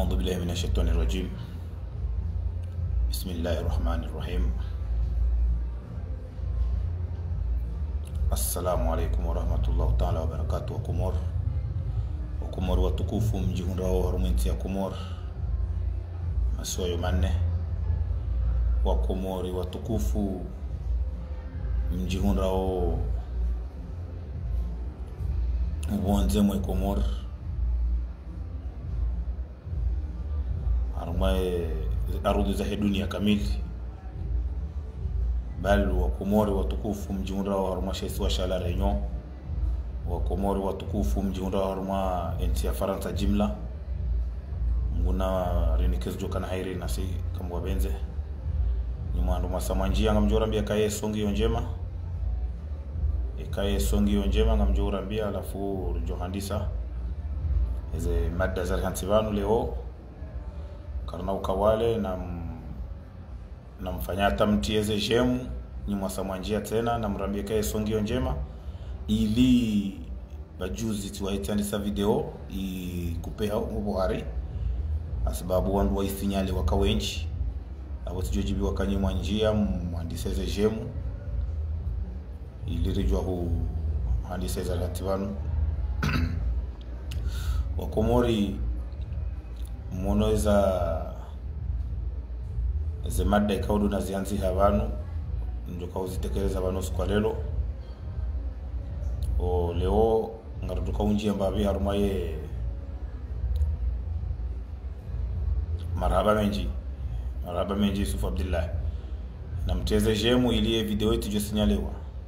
أعوذ بالله من الشيطان الرجيم. بسم الله الرحمن الرحيم. السلام عليكم ورحمة الله تعالى وبركاته. وكمور watukufu mji huu harumenti ya Komor masoyo manne. Wakomori watukufu mji huu uonze mwe Komor arumai arudi za dunia kamili. Bali wakomori watukufu mji huu haruma shesi wa shala Réunion. Wakomori watukufu mji huu haruma enti ya Faransa jimla. Nguna renikezo joka na hairi nasi kama wabenze. Ni mwandu masamanjia ngamjorambia kaye songi yonjema. Kaye songi yonjema ngamjorambia alafu johandisa. Eze madda za hansivanu leo. Karna ukawale na mfanyata mtieze jemu. Ni mwasamanjia tena na mrambia kaye songi yonjema. Ili bajuzi tuwaitandisa video ikupeha ubuhari. Asababu wandu wa isinyali waka wenchi. Abo tujojibi wakanyimwa njia mwandiseze jemu. Ilirijwa huu mwandiseze ratibanu. Wakomori mwonoeza ze madda ikaudu na zianzi havanu. Njoka uzitekeleza vanu kwa lelo. O leo ngaruduka unjia mbabi harumaye marhaba menji Yusuf Abdullah na mteze jemu ili video yetu josinyalewa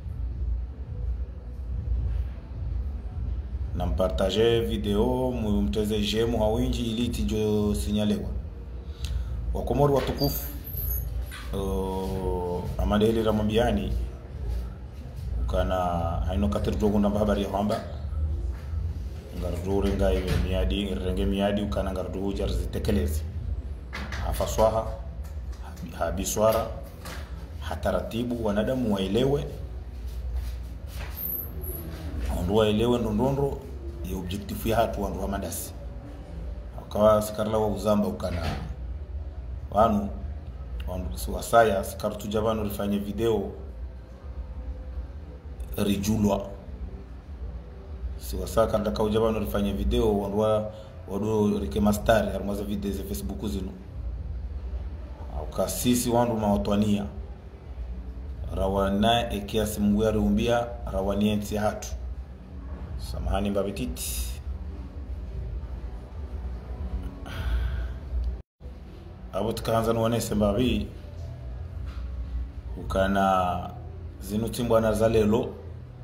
na mpartage video mteze jemu hawinji ili tijo sinyalewa. Wakomori watukufu amadeli ramambiani kana haino katir jogo namba habari ya kwamba ngarudure ngai miadi renge miadi ukana ngarudu jarzi tekelezi afaswaha habiswara hataratibu wanadamu waelewe ndio waelewe ndondo ya objective ya hatu wandu madasi akawa sikarla wa uzamba ukana wandu siwasaya sikartu jabanu rifanye video rijulwa siwasaka ndaka ujabanu rifanye video wadu rike mastari harumaza video za Facebook zino kasisi wandu mawatwania rawana ekiasi mguya rumbia rawani enti hatu samahani mbabititi abo tukaanza nuwanese mbabi ukana zinu timbwa na zalelo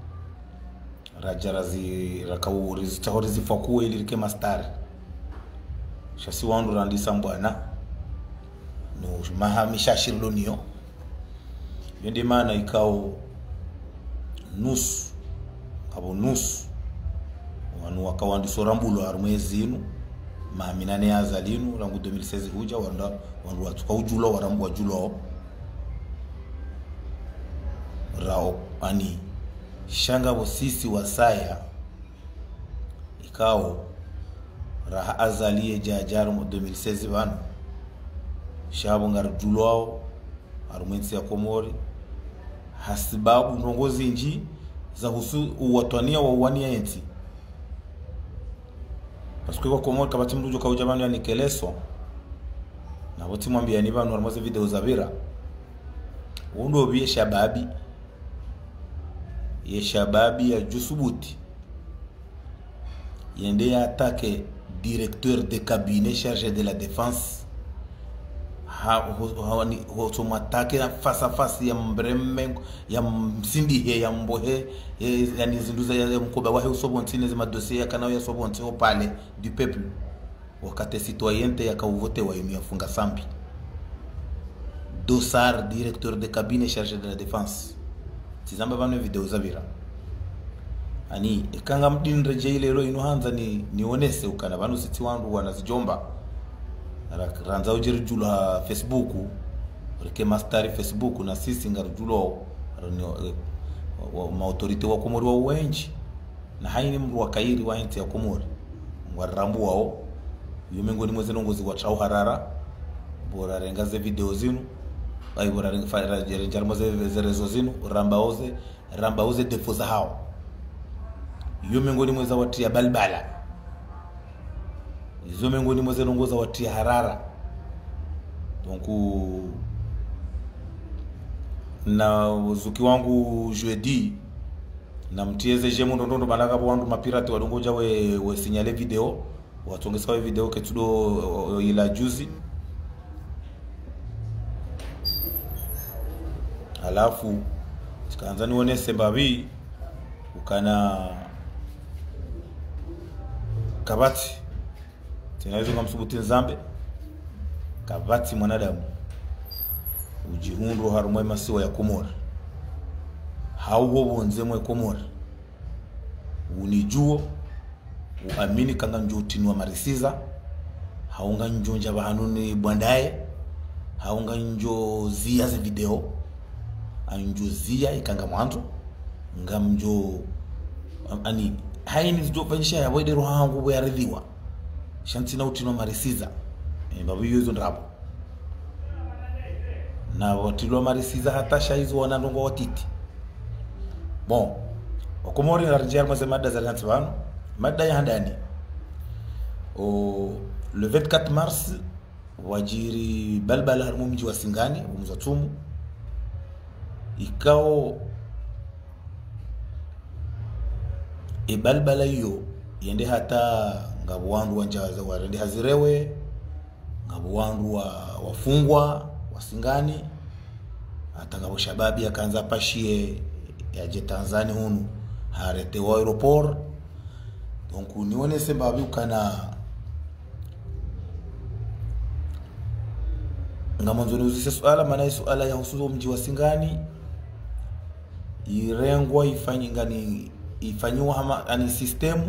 rajarazi rakawurizi tahorizi fakuwe ilirike mastari shasi wandu randisa mbwana no mahamisha shirlonio yende mana ikao nusu abo nusu wanu wakawandi sorambulo arumezi inu mahaminane azalinu rangu 2016 huja wandu watuka ujulo warambu wajulo rao ani shanga bosisi wasaya ikao raha azalie jajaru mu 2016 bana shabu ngarjulwao arumwensi ya Komori hasibabu ndongozi nji za husu uwatwania wa uwania enti paske kwa Komori kabati mrujo kwa ujabanu ya nikeleso na woti mwambia ni banu armaze video za bira undo biye shababi ya jusubuti yende ya attaque directeur de cabinet chargé de la défense hotomatake face à face ya mbreme ya msindi ya mbohe yani zinduza ya mkoba wahe usobontine zima dossier ya kanao ya sobonti au palais du peuple wakati citoyente ya kauvote wa inu ya funga sambi Dossard directeur de cabinet chargé de la défense tizamba bano video zabira ani ekanga mdin rejeile ro ino hanza ni onese ukana bano siti wandu wanazijomba ranza ujirjula Facebook rike mastari Facebook na sisi ngarjulo wa autorite wa Komori wa wenji na haini mru wa kairi wa enti ya Komori ngwarambu wao yomengoni mweze nongozi wa trau harara bora rengaze video zinu ai bora rengar mweze rezo zinu rambaoze defo za hao yomengoni mweze watia balbala yomengoni mweze nongoza watia harara. Donc na uzuki wangu jeudi na mtieze jemu ndondo balaka wandu mapirate wadongoja we signale video watongesa we video ketudo ila juzi, alafu sikaanza nione sembabi ukana kabati tena hizo ngamsubuti nzambe kabati mwanadamu ujihundu harumwe masiwa ya Komora hauho bonze mwe Komora unijuo uamini kanga njotinwa marisiza haunga njonja bahanuni bwandaye haunga njozia ze video anjozia ikanga mwanzo ngamjo ani haini zidofanyisha ya wede roho hangu bwe yaridhiwa shantina utinwa marisiza babu yuzo ndabo na watilo marisiza hata shaizo wanandongo watiti. Bon Komori ngarjia mwaze mada za lantsibano mada ya handani le 24 mars wajiri balbala harmu mji wa Singani umzatumu ikao balbala hiyo yende hata ngabuwandu wanjaza warende hazirewe ngabuwandu wafungwa Singani hata ngabo shababi akaanza pashie yaje Tanzania hunu harete wa aeroport. Donc nione sembabi ukana ngamonzoni uzise swala maana swala ya husuzo mji wa Singani irengwa ifanyingani ifanywa hama ani system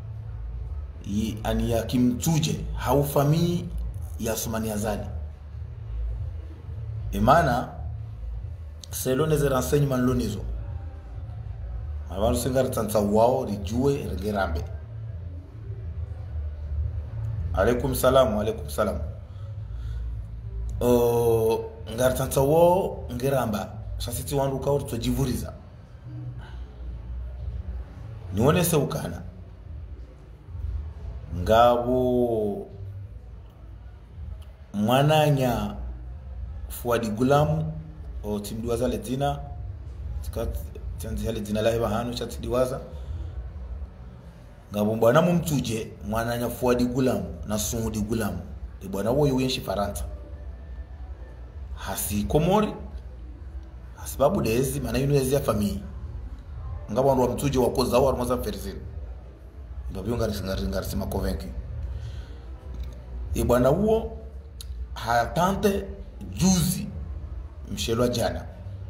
ani ya kimtuje haufamii ya Sumani Azali imana selon les renseignements lonizo abantu singari tsansa wao rijue regerambe. Alaikum salam ngari tsansa wao ngeramba sasiti wandu ka urto jivuriza nione se ukana ngabo mwananya Fuadi Gulamu o timdiwaza letina tikat hali dina lahi bahanu chatidiwaza ngabo bwana mumtuje mwananya Fuadi Gulamu na Sudi Gulamu bwana wo yoyenshi Faransa hasi Komori sababu dezi maana yunezi ya famii ngabo ndo mtuje wakoza wa mwaza ferizini ngabo ngari sima convaincu bwana huo hatante juzi mshelwa jana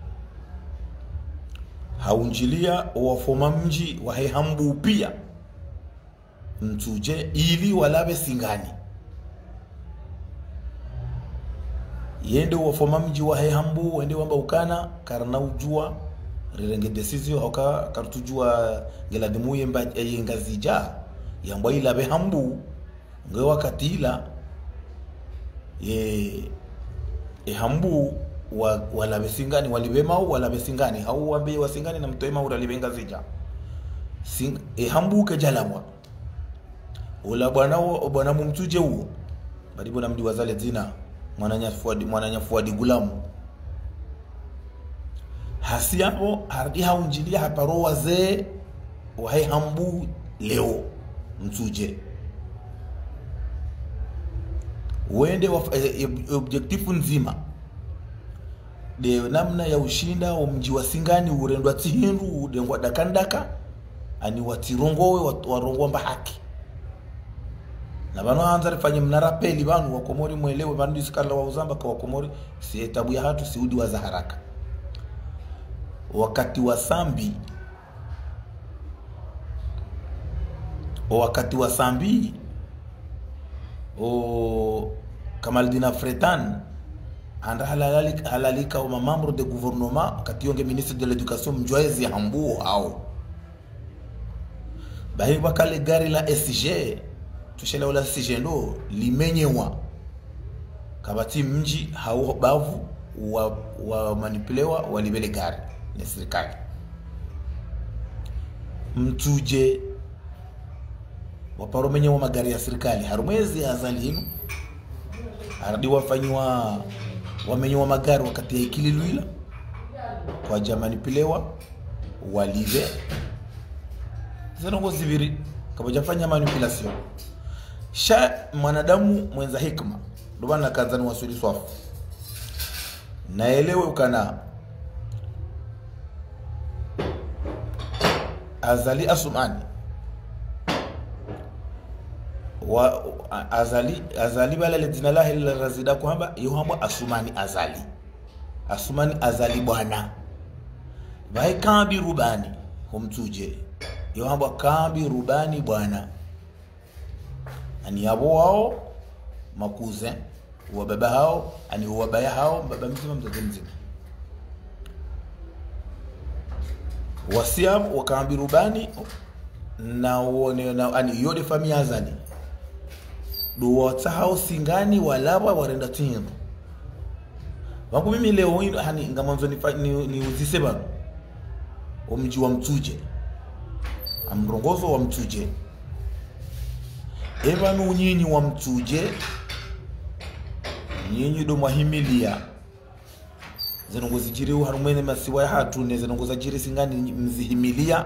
haunjilia wafoma mji wa Hehambu pia mtuje ili walabe Singani yende wafoma mji wa Hehambu wende wamba ukana karna ujua rirenge desizio hoka kartujua geladimuye mba yengazija yamba ilabe Hambu nge wakatila Hambu wala besingani walibema wala besingani hau wambe wasingani na mtoema uralibenga zija Hambu ke jalamwa ula bwana mumtuje huo bali bwana mdi wazale zina mwananya Fuadi Gulamu hasi hapo hardi haunjilia haparo wazee wa Hambu leo mtuje wende objektifu nzima de namna ya ushinda wa mji wa Singani urendwa tihindu udengwa dakandaka ani watirongowe warongwa mba haki na bano hanza rifanye mnarapeli banu wa Komori mwelewe banu disikala wa uzamba kwa Komori si etabu ya hatu siudi wa za haraka wakati wa sambi Kamaldina Fretan anda halalika wa membre de gouvernement katiyonge ministre de l'éducation mjwaezi Hambu hao bahi wakale gari la SG tushela wala sijendo limenyewa kabati mji hao bavu wa manipulewa walibele gari na serikali mtuje waparomenye wa magari ya serikali harumwezi azali hinu aradi wafanywa wamenywa magari wakati ya ikili luila kwa jamani pilewa walive zinongo zibiri kama jafanya manipulation sha mwanadamu mwenza hikma ndo bana kanzani wasuli swafu naelewe ukana azali asumani wa azali bala le jina lahi la razida kwamba yohamba asumani azali bwana bai kambi rubani humtuje yohamba kambi rubani bwana ani yabo wao makuze wa baba hao ani wa baya hao baba mzima mzazi mzima wasiam wa kambi rubani na wone na ani yode famia azali duwata hao singani walaba warenda tino wangu mimi leo hii hani ngamanzo ni uzise bana omji wa mtuje amrongozo wa mtuje ebanu nyinyi wa mtuje nyinyi do mahimilia zenongo zijiri harumene masiwa ya hatu ne zenongo zajiri singani mzihimilia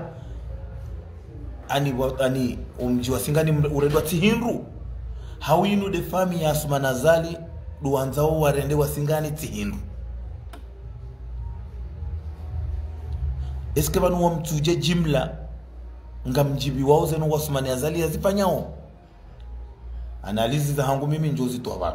ani omji wa singani uredwa tihinru hawinu de fami ya asumanazali duanzao warende wa singani tihinru eske banu wa mtuje jimla ngamjibi wao zeno wa asumanazali yazifanyao analizi za hangu mimi njozi to abantu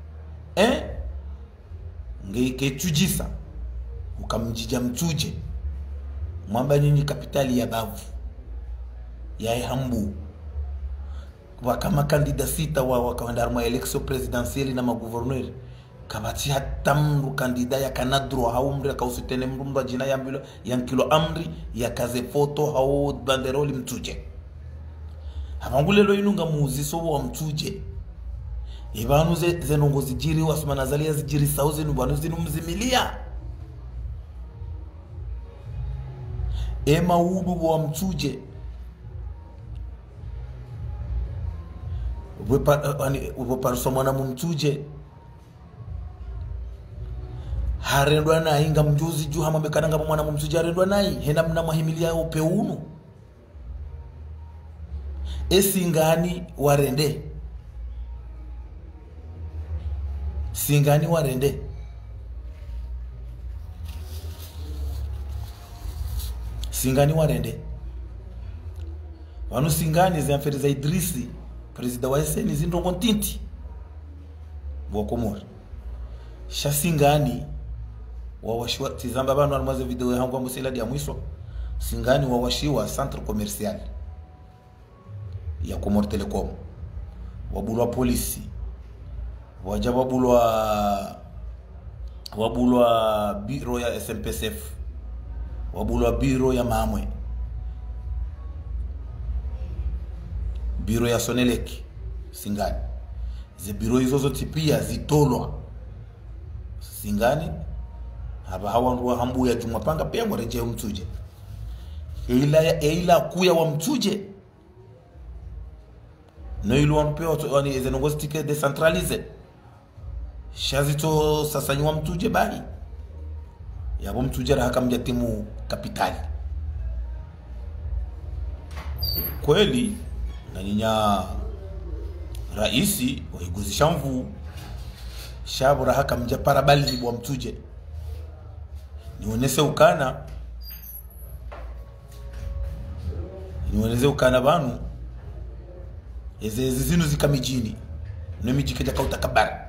ngeke tujisa ukamjija mtuje mwamba nyinyi kapitali ya bavu ya hambu kwa kama kandida sita wa kawandarma election presidentielle na magouverner kabati hatamru kandida ya kanadro haumri akausitene mrumba jina ya mbilo yankilo amri ya kaze foto hao banderoli mtuje habangulelo inunga muziso wa mtuje ibanu zenongo zijiri wasumana zalia zijiri sauze nubanu zinu mzimilia ema udu wa mtuje uwepa somana mtuje harendwa na inga mjuzi juu hama mekananga mwana mtuje harendwa nai hena mna mahimilia upe unu esingani warende singani warende wanu singani zamferi za Idrisi presida wa SN zindongo ntinti Komori sha singani wawashiwa tizamba banu almaze video yangu amusela dia mwisho singani wawashiwa centre commercial ya Komori Telecom wabulwa polisi wabulwa biro ya SMPSF wabulwa biro ya Mamwe biro ya Sonelek singani ze biro hizo zote pia zitolwa singani haba hawandu hambu ya Jumapanga pia mwareje mtuje ila kuya wa mtuje no ilu wanpewa wani zenongo stike decentralize shazito sasa nywa mtuje bali yabo mtuje rahaka mjatimu kapitali kweli na nyinya raisi waiguzisha mvu shabura haka mjapara bali wa mtuje niwonese ukana banu eze zinu zikamijini nemiji keja kauta kabara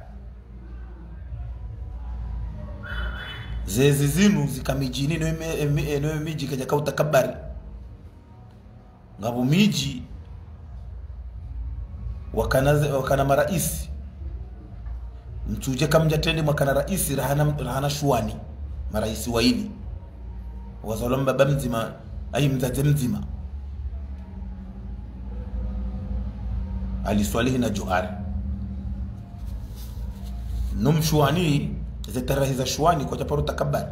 zeze zinu zikamijini nemiji keja kauta kabari ngabo miji wakana maraisi mtuje kamja tende makana raisi rahana shuani maraisi waini wazalamba bamzima ay mzaze mzima aliswalihi na Johari numshuani zetarahiza shuani kwa japaro takabari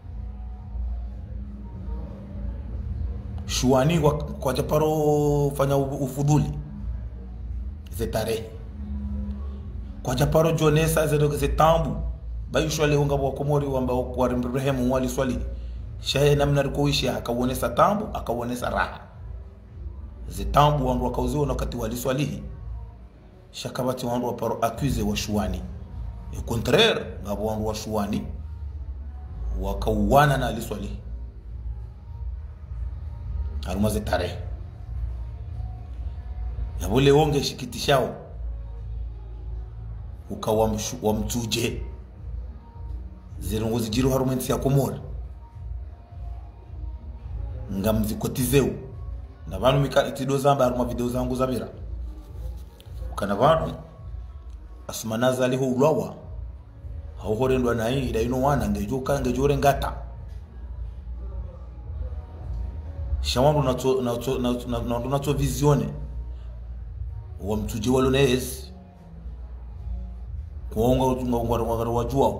shuani kwa japaro fanya ufudhuli zetare kwa japaro jonesa zetambu bayushwale unga wa komori wamba kwa rehemu wali swali shaye namna rikoishi akaonesa tambu akaonesa raha zetambu wandu wakauziwa wakati wali swalihi shakabati wandu waparo accuse wa shuani au contraire ngabo wandu wa shuani wakauana na aliswalihi harumaze tarehe yabole wonge shikitishao ukawa mtuje zirongozi jiro harumensi ya komora ngamzikotizeu na bantu mika itido zamba haruma video zangu zabira ukana bantu asumanaza aliho ulwawa hauhorendwa na hii daino wana ngejore ngata shawandu nato visione wa mtuje walonez kuonga wajua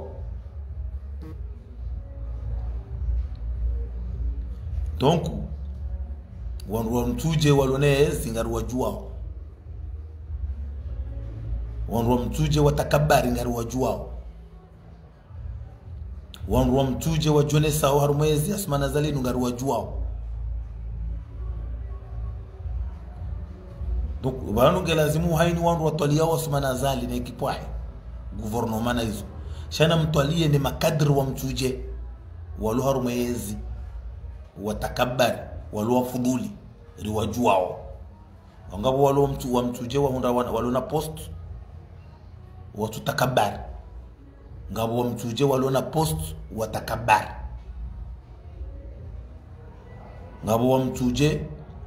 donc wandu wa mtuje walonez ngaru wajua wandu wa mtuje watakabari ngaru wajua wandu wa mtuje wa jonesa au harumezi asmana zalinu ngaru wajua donc banu ngelazimu haini wandu watwalia wasmana zali na ekipwahi gouvernement na hizo shana mtwalie ni makadri wa mtuje walu harumezi watakabari walu wafuduli riwajuao wangabo walu wa mtuje walu na post watu takabari ngabo wa mtuje walu na post watakabari ngabo wa mtuje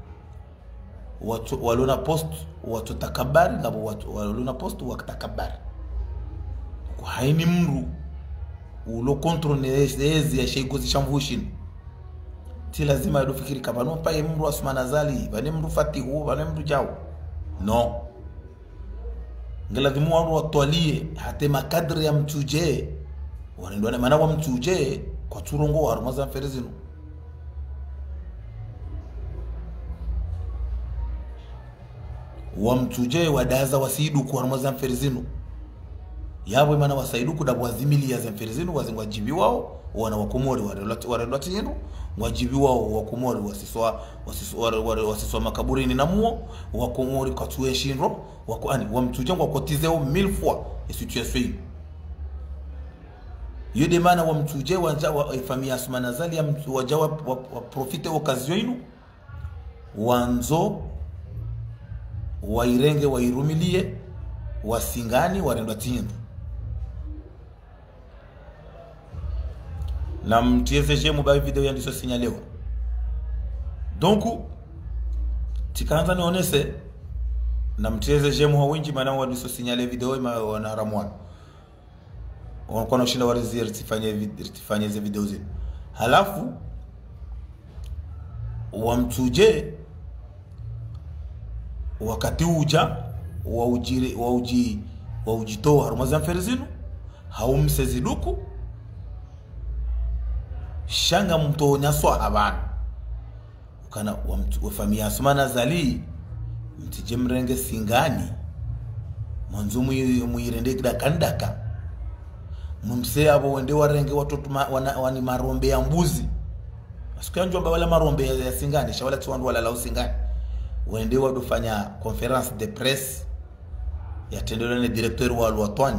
walu na post watu takabari ngabo walu na post watakabari kwa haini mru ulo kontrol nezi ya sheikozi shamvushin ti lazima yadofikiri kama no paye mru asmana zali bane mru fatihu bane mru jao no ngelazimu wangu watwalie hate makadri ya mtuje wanendwane mana wa mtuje kwa turongo wa harumaza mferezinu wa mtuje wadaza wasidu kwa harumaza mferezinu yabo mana wasaidu kudabwa zimili ya zemferezinu wazingwajibi wao wana wakomori warelati yenu wajibi wao wakomori wasiswa makaburini na muo wakomori katuwe shinro wakoani wamtujengwa wakotizeo 1000 fois et situation yode mana wamtuje wanja wa famia asmana zali ya mtu wajawa profite occasion yenu wanzo wairenge wairumilie wasingani warelati yenu na mtieze mubaye video yandiso signalewa donc tikaanza nionese na mtieze jemu hawinji mana wandiso signale video ima wana haramwana wanakuwa nashinda warizi tifanye ze video zini halafu wamtuje wakati uja waujitoa harumaza mferezinu haumseziduku shanga mtonya swa abana ukana wa famia asmana zali mtije mrenge singani mwanzo muirende kidakandaka mumse abo wende warenge watoto wani marombe ya mbuzi asikanjwa wala marombe ya singani shawala tuandu wala lao singani wende wadufanya conference de presse ya tendelo ne directeur wa Lwatwani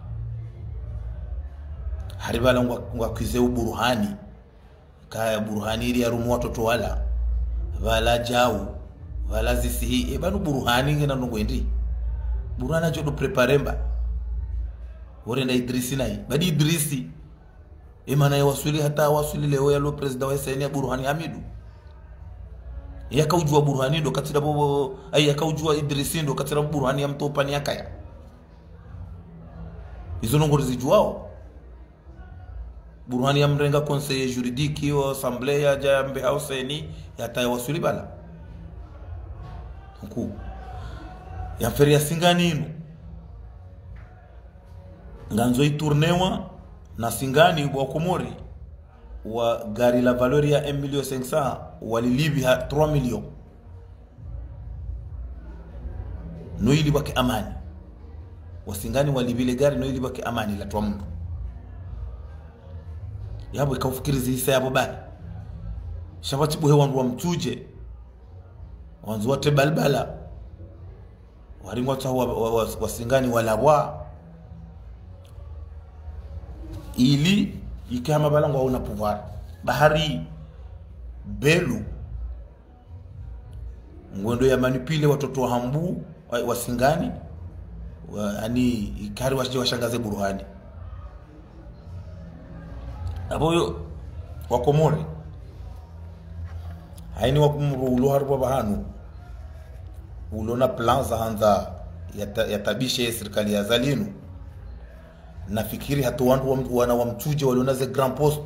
haribala ngwakwize uburuhani kaya buruhani ili yarumu watoto wala wala jau wala zisihi banu buruhani ngena nungwendi burana jodo preparemba worenda Idrisi nai badi Idrisi imana ya wasuli hata wasuli leo ya lo president wa SN ya Buruhani Hamidu yakaujua Buruhani ndo katira bobo ai yakaujua Idrisi ndo katira Buruhani ya mtopani yakaya izo nongori zijuao Buruhani ya mrenga conseiller juridique yo assemblée ya jambe au seni ya tayo wasuli bala nku ya feria Singani inu nganzo iturnewa na Singani wa Komori wa gari la valeur ya 1,500,000 walilibi 3 million no ili baki amani wasingani walibile gari no ili baki amani la twamundu yabo ikafikiri zisa yabo bali shabati buhe wandu wa mtuje wanzu wote balbala waringwa tawa wasingani walabwa ili ikama balango hauna pouvoir bahari belu ngondo ya manipile watoto wa hambu wasingani yani ikari washangaze Burhani aboyo wa Komori haini wa kumrulo harbo bahanu ulona plan za hanza ya tabishe serikali ya Zalinu nafikiri hatu wandu wana wa mtuje waliona ze grand post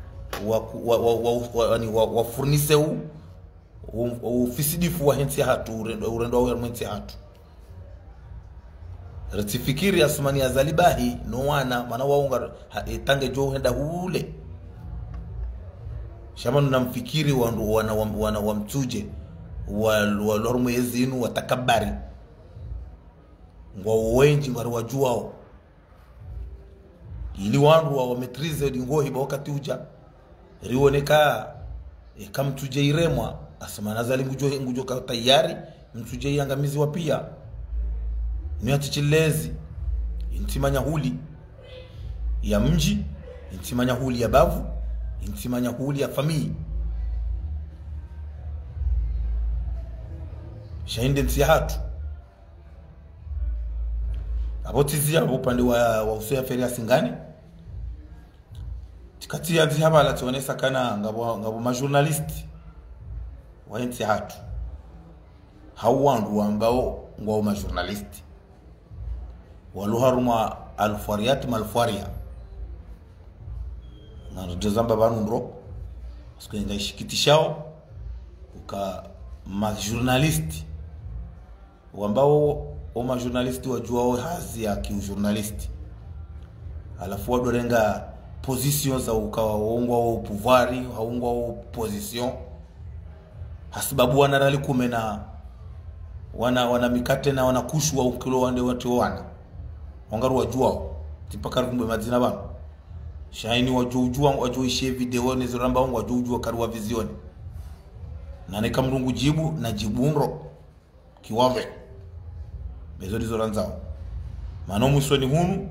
wa furnise ufisidifu wa hensi hatu urendo wa hensi hatu ratifikiri asumani ya Zalibahi no wana mana waunga tange jo henda hule shamanu namfikiri wandu wana wa mtuje walormu yezinu watakabari ngwa wenji ngwa wajuao ili wandu wa metrize dingohi ba wakati uja rioneka kamtuje iremwa asumana Zali ngujo ka tayari mtuje yangamizi wa pia ni atichilezi intimanya huli ya mji intimanya huli ya bavu intimanya huli ya famii shainde nsihatu abotizia upande wa usoya feria Singani tikati ya habala tuonesa kana ngabo majournalist wa nsihatu hawandu ambao ngwa majournalist waluharuma alfariyat malfaria na dezamba banundro parce que ngashikitishao uka majournalist ambao oma journalist wajuao hazi ya kijournalist alafu wadorenga position za ukawa waungwa wa pouvoir haungwa wa position hasibabu wanarali kumena wana mikate na wanakushwa ukilo wande watu wana wangaru wajuao tipaka rumbe madina bana shaini wajuishe video ni ziramba wajuujua karuwa vizioni na neka mrungu jibu na jibunro kiwave bezo dizoranzao mano musoni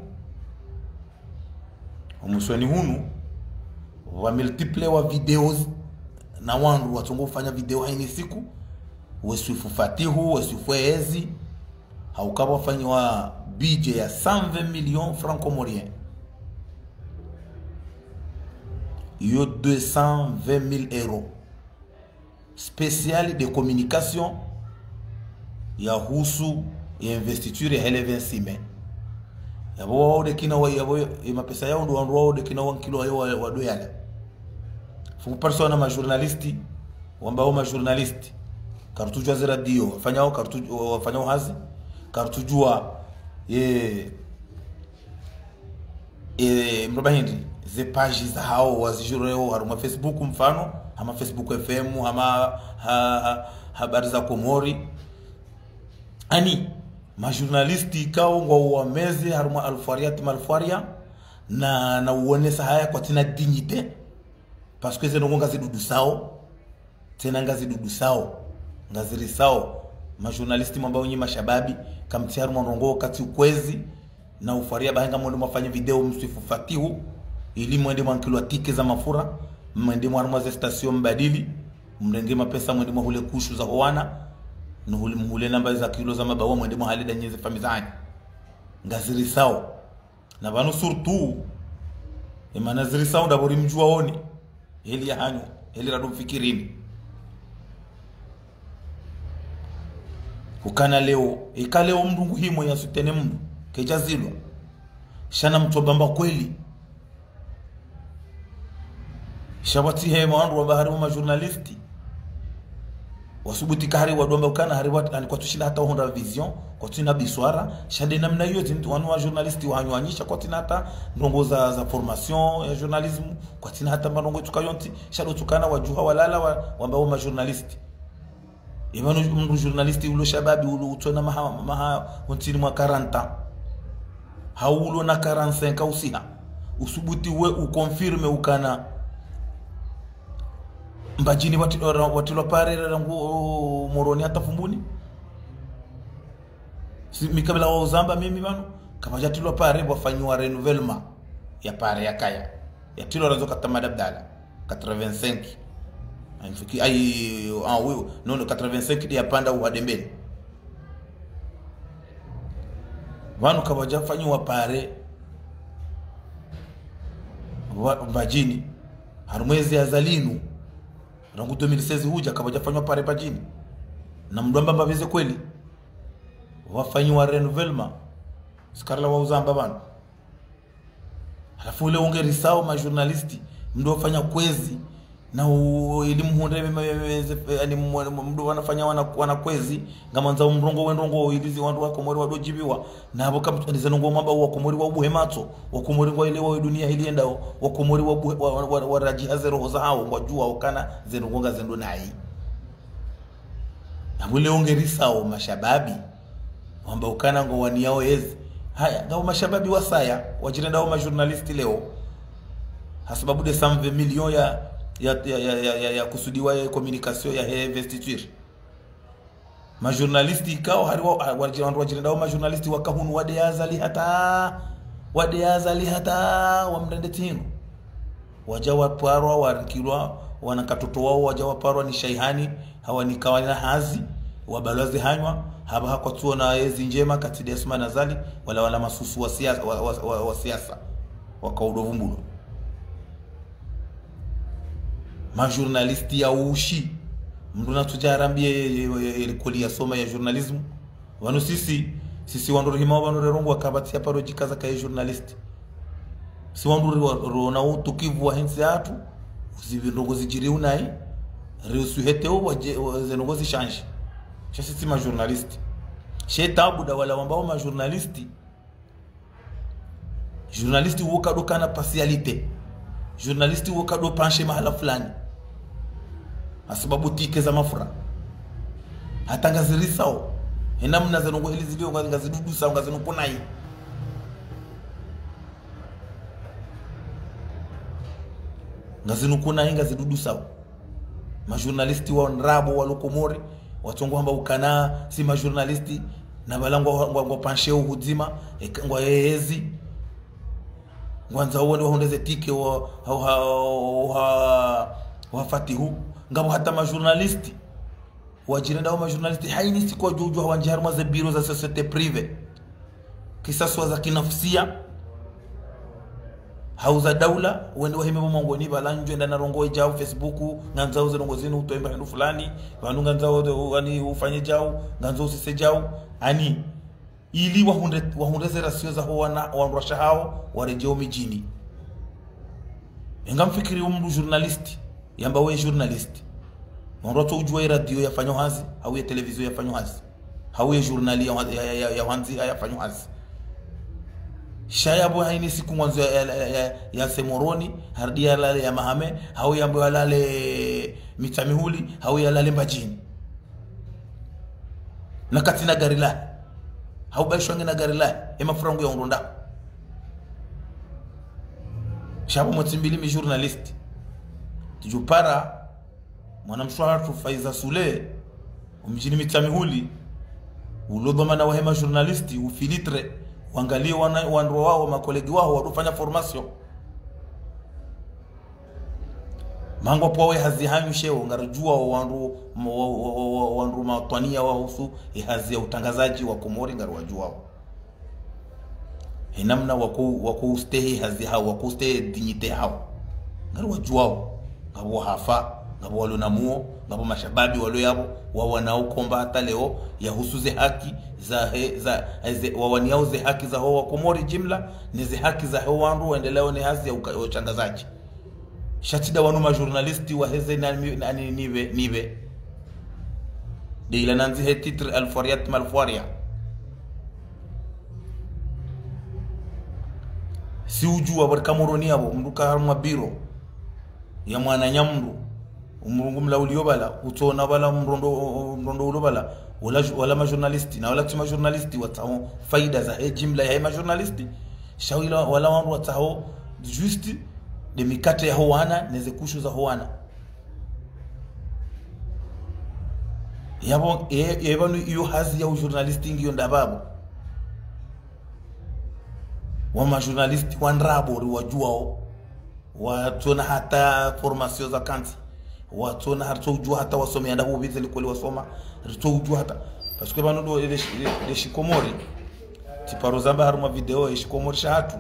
hunu wa multiple wa videos na wandu watongo fanya video haini siku wesifu fatihu wesifu ezi haukaba fanywa budget ya 120 millions francs comoriens yo 220,000 euros spécial de communication ya husu ya investiture ya hele 26 yabo wao de kina yabo mapesa yao ndo wao de kina 1 kilo yao wado yale fu persona ma journalisti wambao ma journalisti kartujwa za radio wafanyao hazi kartujwa mrobahindi ze page za hao wazijureo haruma Facebook mfano ama Facebook FM ama habari za Komori ani ma journalisti kao ngwa wameze haruma alfariyat malfaria na uonesa haya kwa tina dignité parce que zeno ngazi dudu sao tena ngazi dudu sao ngaziri sao ma journalisti ambao nyima shababi kamtiaru mrongo kati ukwezi na ufaria bahanga mwendo mafanya video msifu fatihu ili mwende mwankilo tike za mafura mwende mwaruma za station mbadili mrenge mapesa mwende mwahule kushu za hoana nuhule namba za kilo za mabawa mwende mwahalida nyeze famizani ngaziri sao na banu surtout emanaziri sao ndabori mjua oni heli ya hanyo heli rado mfikirini ukana leo ikaleo mdungu himo ya sutene mdu kejazilwa shana mtobamba kweli shabati hema wandu wa bahari wa journalisti wasubuti kahari wadomba ukana hari wat ani kwa tushina hata honda vision kwa tina biswara shade namna hiyo wanu wa journalisti wanyanyisha kwa tina hata ndongo za formation ya journalism kwa tina hata marongo tukayonti shado tukana wajuha walala wambao ma journalisti ibanu mdu journalisti ulo shababi ulo utona maha untini mwa 40 haulo na 45 usiha usubuti we ukonfirme ukana mbajini watilo pare rangu moroni hata fumbuni mikabila wa uzamba mimi bano kama jatilo pare wafanywa renouvellement ya pare ya kaya ya tilo razo katamada abdala 85 anfiki ai no 85 ya panda uadembeni wanu kama jafanywa pare mbajini harumwezi azalinu rangu 2016 huja kama jafanywa pare pajini na mdomba mbaveze kweli wafanywa renouvellement sikarla wa uzamba bana halafu ule ongeri sawa ma journalisti mdo wafanya kwezi na elimu honde yani mdo wanafanya wana kwezi ngama nza umrongo wendongo ilizi wandu wako mori wadojibiwa na abo kama ndizanongo mamba wako mori wa buhematso wako mori wa ile wa dunia ilienda wako mori wa raji hazero za hao ngwajua ukana zenongonga zendo nai na ule ongeri sawa mashababi wamba ukana ngo wani yao ezi haya ngao mashababi wasaya wajirenda wa journalisti leo hasababu de 120 millions ya kusudiwa ya communication ya investiture ma journalisti ikao hari wajirenda wa journalisti wakahunu wadeazali hata wamrende tinu wajawa parwa warikilwa wanakatoto wao wajawa parwa ni shaihani hawa ni kawana hazi wabalozi hanywa haba hakwatuo na ezi njema katidi asuma nazali wala masusu wa siasa wakaudovumbulo ma journalisti ya ushi mdu natujarambie ilikoli ya soma ya journalism wanu sisi wandu rihima wanu rerongo wakabati ya parojika za kaya journalisti si wandu rona utukivu wa hensi hatu uzivindogo zijiri unai reusuheteo zenongo zishanshi sisi ma journalisti shetabu da wala wambao ma journalisti woka kana partialite journalisti woka do penche mahala fulani asababu tike za mafura hata ngazirisao enamna zenongo ili zilio ngazidudu sawa ngazinukunai ngazinukunai ngazidudu sawa ma journalisti wa nrabo wa lokomori watongo hamba ukana si ma journalisti na balango penche uhudima ngwa yezi ngwanza uone wahondeze tike wa fatihu ngabo hata ma journalisti wajirenda wa ma journalisti haini sikwa juju hawanjihar maze biro za societe prive kisaswa za kinafsia hauza daula wende wahime mongoni balanjwe ndana rongo ijao Facebook nganza uze rongo zinu utoemba hindu fulani bandu nganza wani ufanye jao nganza usise jao ani ili wahundeze rasio za wanrasha hao warejeo mijini engamfikiri umdu journalisti yamba we journalisti mwanroto ujua radio yafanyo hazi au ya televizio yafanyo hazi au ya journali ya wanzi yafanyo hazi shayabo haini siku mwanzo ya semoroni hardia lale ya mahame au yambo lale mitamihuli au ya lale mbajini na katina gari la hau baishwange na gari la ema frangu ya undonda shabo mtimbili mi journalist tujupara mwanamshwatu Faiza Sule umjini mitamihuli ulodoma na wahema journalisti ufilitre wangalie wanro wao makolegi wao wadufanya formation mango powe hazihanyu sheo ngarujua wanru matwania wao husu hazi ya utangazaji wa Komori ngarujua wao hinamna wako stay hazi hao wako stay dignity hao ngarujua wao ngabo hafa ngabo walonamuo ngabo mashababi walo yabo wawanao komba hata leo ya husuze haki za wawaniao ze haki za hao wa Komori jimla ni ze haki za hao wanru waendeleo ni hazi ya utangazaji shatida wanu ma journalisti wa heze nibe de ila nanzi he titre alfariat malfaria si ujua bar Camerooni abo mruka harma biro ya mwana nyamru umurungu mlaulio bala utona bala mrondo ulo bala wala ma journalisti na wala tima journalisti watao faida za jimla ya ma journalisti shawila wala wangu watao juste de mikate ya hoana neze kushu za hoana yabo yebanu iyo hazi ya journalisti ngiyo ndababu wa ma journalisti wanrabo wajua watona hata formation za kanti watona hata ujua hata wasomea ndaho bizeli kweli wasoma ujua hata parce que banu do de shikomori tiparo zamba haruma video e shikomori shatu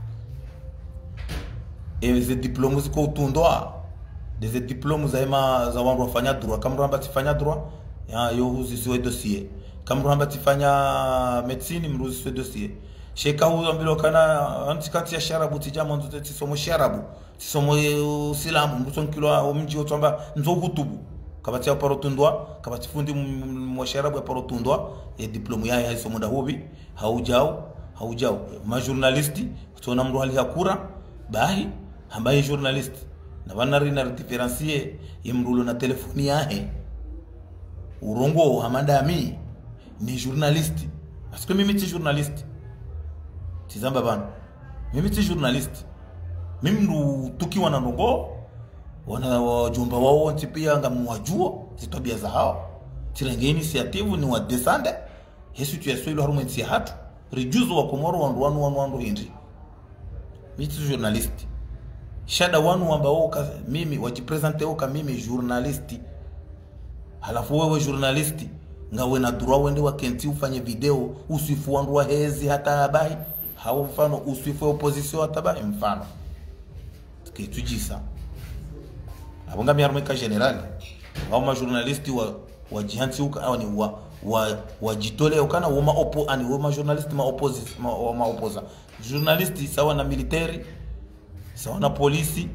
ze diplômes ziko utundwa des diplômes za wangu wafanya droit kama ramba tifanya droit ya yo uzisiwe dossier kama ramba tifanya medicine mruzi dossier sheka huyo mbilo kana antikati ya sharabu tijama nzote tisomo sharabu tisomo silamu mbuson kilo mji otamba nzogutubu kabati ya parotundwa kabati fundi mwa sharabu ya parotundwa ya diploma ya isomo ndahobi haujao ma journalisti kutona mru hali hakura bahi ambaye journalist na banari na differentier yemrulo na telefoni yahe urongo hamandami ni journalist parce que mimi ti journalist tizamba bana mimi ti journalist mimi ndo tukiwa na nongo wana wajumba wao tipia ngamwajua zitabia za hao tirenge initiative ni wa descende yesu tu yesu ilo harumenti ya hatu rejuzo wa komoro wandu hindi mimi ti journalist shada wanu ambao mimi wajipresente oka mimi journalist halafu wewe journalist ngawe na droit wende wakenti ufanye video usifu wandu wa hezi hata habari hao mfano usifu opposition hata habari mfano tukitujisa abonga miarmeka general au ma journalist wa jihanti uka au ni wa jitole ukana wa maopo ani wa ma journalist ma opposa journalist sawa na military sawa na polisi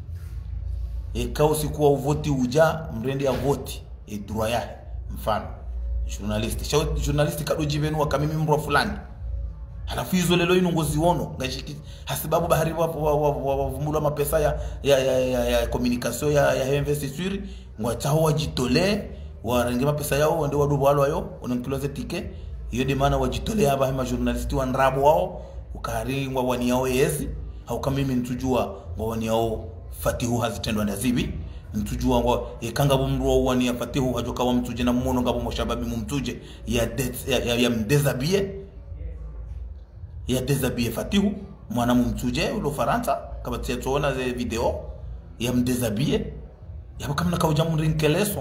ekao sikuwa uvoti uja mrende ya voti droit ya mfano journalist kadojibenu wakamimi mro fulani halafu hizo lelo inongozi wono ngashiki hasibabu bahari wavumula mapesa ya communication ya investiture ngwataho wajitole warenge mapesa yao wende wadubu walo ayo onankiloze tike hiyo de maana wajitole aba ma journalist wa nrabo wao ukari wani yao yezi au kama mimi nitujua ngwani yao fatihu hazitendwa ndazibi ntujua ngo ekanga bomru wani ya fatihu hajoka wa mtuje na mmono ngabo moshababi mumtuje ya mdezabie fatihu mwana mumtuje ulo Faransa kabati tuona ze video ya mdezabie yabo kama na kauja mrinkeleso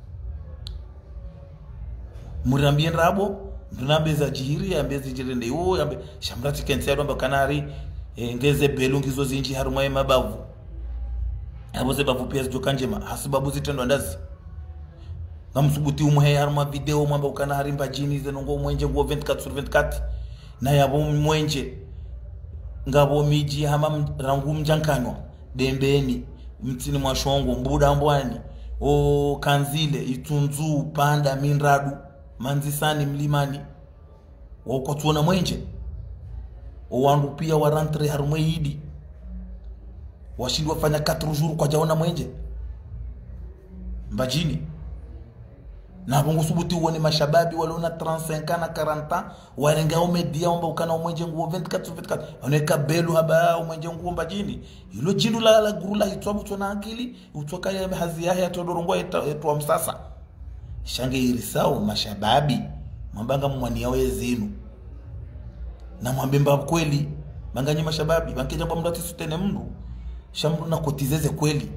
murambie rabo ndunambe za jihiri ya mbezi jirende yo ya shamrati kensero mba kanari ngeze belungi zo zinji haruma mabavu abo ze bavu pia zijokanjema hasibabu zitendwa ndazi ngamsubuti umuhe haruma video mwamba ukanari mbajini ze nongo mwenje ngo 24/24 na yabo mwenje ngabo miji hama rangu mjankanwa dembeni mtini mwashongo mbuda mbwani o kanzile itunzu panda minradu manzisani mlimani wako tuona mwenje o wandu pia wa rentre harumwe yidi washindi wafanya 4 jours kwa jaona mwenje mbajini na bongo subuti uone mashababi waliona 35 na 40 warengao media omba ukana mwenje nguo 24/24 oneka belu haba mwenje nguo mbajini ilo jindu la gurula itwabu tona akili utoka ya hazi ya todorongwa etwa msasa shange irisao mashababi mwambanga mwani yao yezinu na mwambemba kweli manganye mashababi bankeja kwa mdati sutene mndu shamru na kotizeze kweli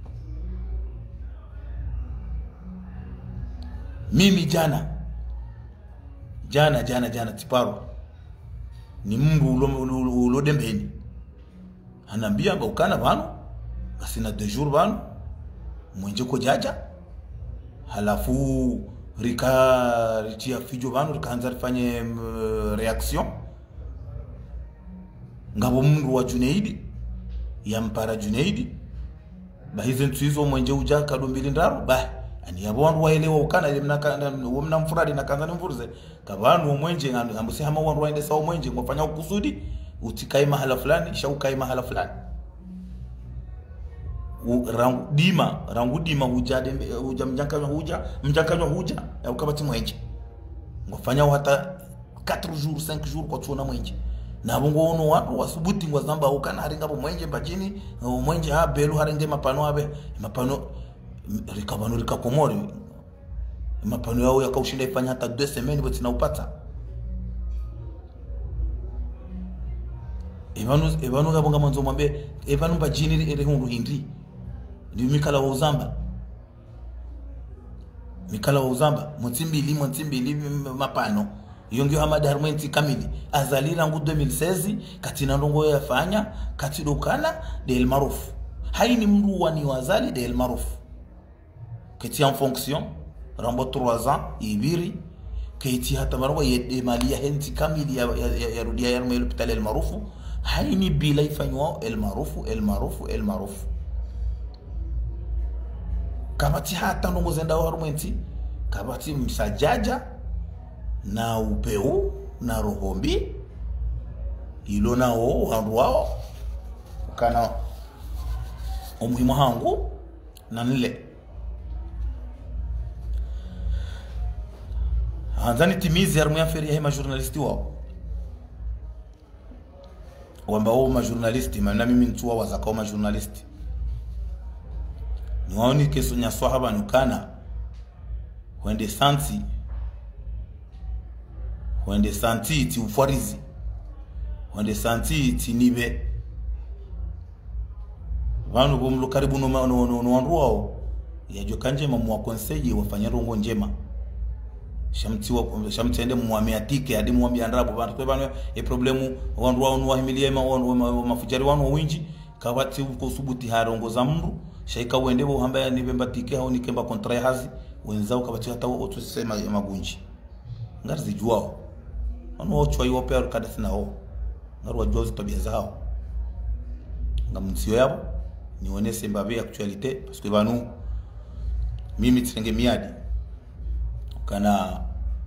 mimi jana tiparo ni mndu ulo dembeni anambia ngokana bano kasina 2 jours bano mwenje ko jaja halafu ritia fijo bano rikaanza rifanye reaction ngabo mndu wa Junaidi ya mpara Junaidi bahize ntuizo mwenje uja kadombili ndaro ani yabo wandu waelewa ukana ile mna mfuradi na kanza mvuruze kabanu mwenje ambusi hama wandu waende sawa mwenje ngofanya ukusudi utikai mahala fulani shaukai mahala fulani rangu dima hujade mjankanywa huja ya ukabati mwenje ngofanya hata 4 jours 5 jours kwa tuona mwenje na bongo ono watu wasubuti ngwazamba ukana haringa bo mwenje mbajini mwenje ha belu harenge mapano abe mapano rikabano rikakomori mapano yao yakaushinda ifanya hata 2 semaines bote na upata Evanu gabonga manzo mwambe Evanu mbajini ere hundu hindi ni mikala wa uzamba mutimbili mapano yongyo Hamad Harmenti kamili azalira ngu 2016 katina ndongo yafanya katidokana del maruf haini mruwa ni wazali del maruf keti en fonction rambo 3 ans ibiri keti hata marwa yede mali ya henti kamili ya rudia ya hospital el marufu haini bila ifanywa el marufu kabati hata ndongo zenda Harmenti kabati msajaja na upeu na rohombi ilo nao wandu wao kana umuhimu hangu na nile anzani timizi harmu ya feri ya majournalisti wao wamba wao majournalisti na mimi ntuwa wazakao majournalisti ni waoni keso nya swahaba nukana wende santi ti ufarizi wende santi ti nibe vanu bomlo karibu no wandu wao yajo kanje mamu conseiller wafanya rongo njema shamti ende muameatike hadi muambia ndrabo bantu kwa bana problemu wandu wao no wahimilie mafujari wanu winji kabati uko subuti harongo za mndu shaika wende bo hamba nibe mbatike hao nikemba kontra hazi wenzao kabati hata otusema magunji ngarzi juao wanu ochwa yope kadasi nao ngarwa jozi tabia zao ngamunsiyo yabo nione mbabe actualité parce que banu mimi tsenge miadi kana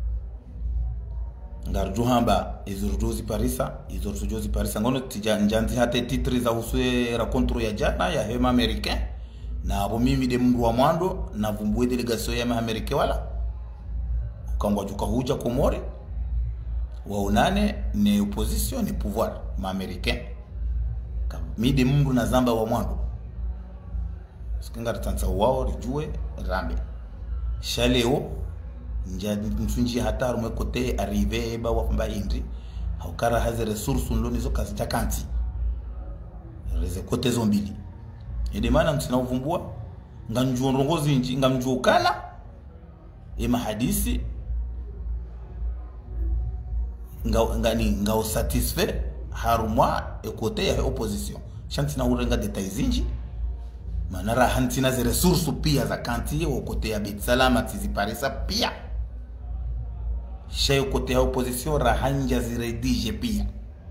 ngarju hamba izurjozi parisa ngono njanzi hata titre za uswe rakontro ya jana ya hema americain na abo mimi de mndu wa mwando na vumbwe delegation ya americain wala ukangwa juka huja komore waonane ni opposition ni pouvoir ma americain mide mndu na zamba wa mwando sikinga tanza wao rijue rambe shaleo nsunji hataru mwekote arrive ba wafamba indi haukara haze resource nlo nizo kazi takanti reze kote zombili ede mana mtina uvumbua nganjuo rongozi nji ngamjuo kana hadisi ngao satisfait harumwa ekote ya opposition shanti na urenga details zinji manara hantina ze resources pia za kanti wa kote ya bit salama tiziparisa pia shayo kote ya opposition rahanja ziredige pia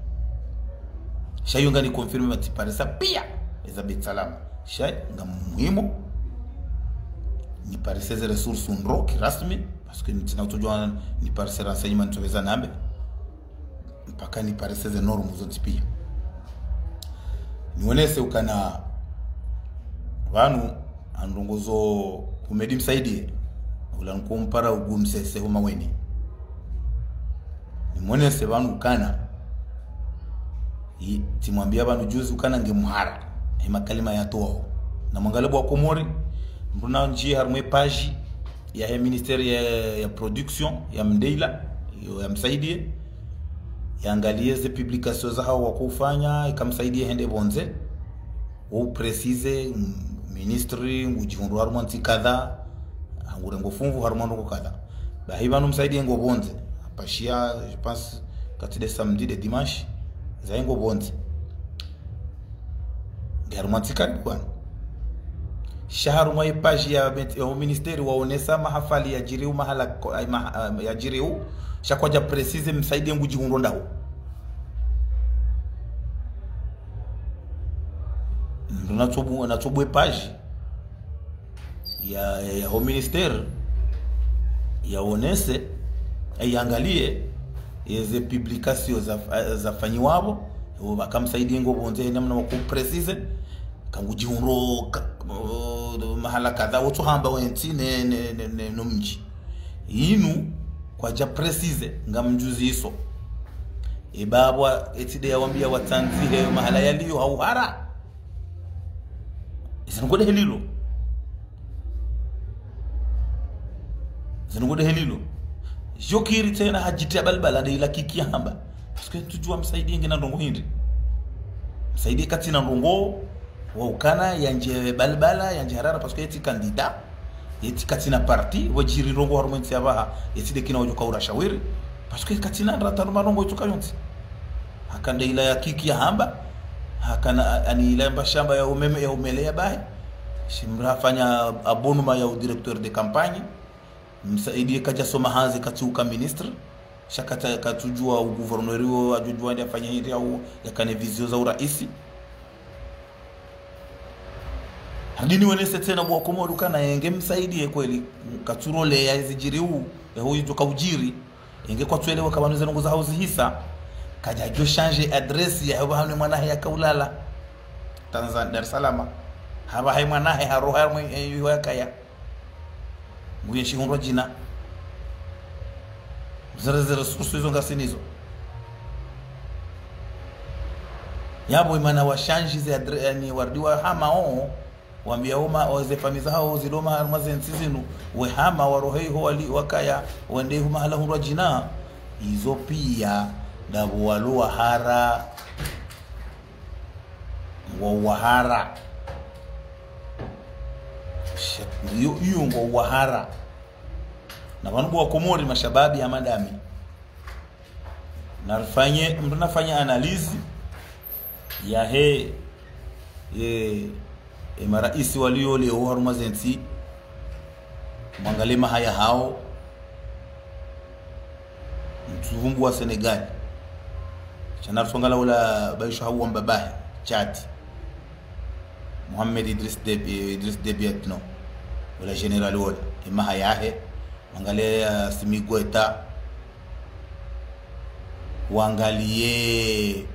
shayo ngani confirme matiparisa pia za bit salama shay ngamuhimu ni parisa ze resources nro kirasmi parce que nitina utojwa ni parisa renseignement tuweza nambe mpaka ni parisa ze normu zote pia niwonese ukana vanu andongozo kumedi msaidie ulankumpara ugumsese homa weni nimonese vanu ukana timwambia vanu juzi ukana ngemuhara makalima ya toa na mwangalebo wa Komori mbuna njia harumwe page ya ministeri ya production ya mdeila ya msaidie yaangalie ze publications za hao wakufanya ikamsaidie hende bonze ou precise ministry ngujihundu harumanti kadha angure ngofunvu harumandu kadha bahiba no msaidie ngo bonze apashia je pense katide samedi de dimanche za ngo bonze harumanti kadha shaharu mwa page ya ministeri waonesa mahafali ya jiriu mahala ya jiriu shakwaja precise msaidie ngujihundu ndao na tsobwe page ya Home Minister yaonese aiangalie ize publication za fanyiwabo bakamsaidia ngo bonze namna ku precise kangujihuro mahala kadha wotu hamba wenti ne nomji inu kwa ja precise ngamjuzi iso ibabwa etide yawambia watanzihe mahala yaliyo au hara isinukode helilo jokiri tena hajitia balbala de ila kiki hamba parce que tujua msaidie ngina ndongo hindi msaidie kati na ndongo wa ukana yanje balbala yanje harara parce que eti candidat eti kati na parti wajiri rongo harumenti abaha eti de kina wajuka urashawiri parce que kati na ndata rongo tukayonti hakanda ila ya kiki ya hamba hakana ani ila mbashamba ya umeme ya umele ya bae shimra fanya abonuma ya directeur de campagne msaidie kaja soma hazi katuka ministre shakata katujua gouverneur ajujua ndio afanya hivi au yakane vizio za uraisi hadini wenese tena bwa komodo kana yenge msaidie kweli katurole ya zijiri huu huyu tukaujiri yenge kwa tuelewa kama nzo ngo za house hisa kaja jo changer adresse ya haba mwana ya kaulala Tanzania Dar es Salaam haba hai mwana ya roha mwe kaya nguye shihunro jina zere susu ngasinizo yabo imana wa change yani wardiwa hama wambia waze famiza hao ziloma armazensi zinu we hama warohei ho wali wakaya wende huma hala hunro jina izo pia dabo walua hara wahara yu ngo wahara na wanu wa Komori mashababi ya madami nafanya analizi ya maraisi walio leo haruma zensi mangalema haya hao mtuvungu wa Senegal chana songala wala baisho hao mbabahe chati Mohamed Idris Deby Itno wala general wala mahayahe angalia Simigweta wangalie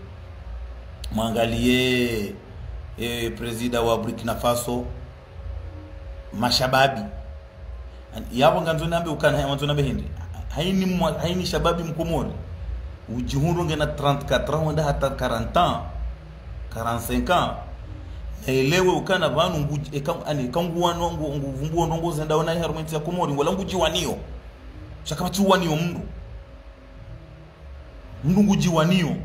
president wa Burkina Faso mashababi yabo nganzo nambe ukana nganzo nambe hindi haini shababi mkomori ujihuru ngena 34 wanda hata 40 ans 45 ans elewe ukana banu nguji ani kanguwano nguvumbuo ndongo zenda ona harumenti ya Komori ngola nguji wanio shaka tu wanio mundu nguji wanio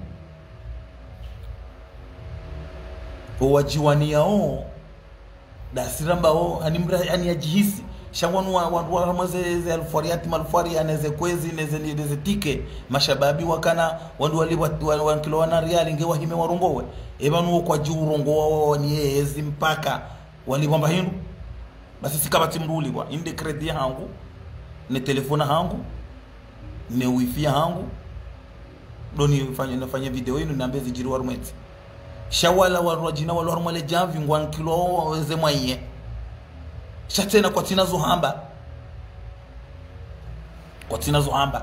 o wajiwania dasiramba animra ani ajihisi shangwanu wa ramazeze alfariati malfari aneze kwezi neze tike mashababi wakana wandu wali kilo wana real ngewa hime warongowe ebanu kwa jurongo wao ni ezi mpaka wali kwamba hindu basi sikabati mruli kwa inde credit yangu ne telefona yangu ne wifi yangu doni nafanya video yenu niambie zijiri warumeti shawala warujina wala harumale javi ngwan kilo weze mwaye shatena kwa tina zuhamba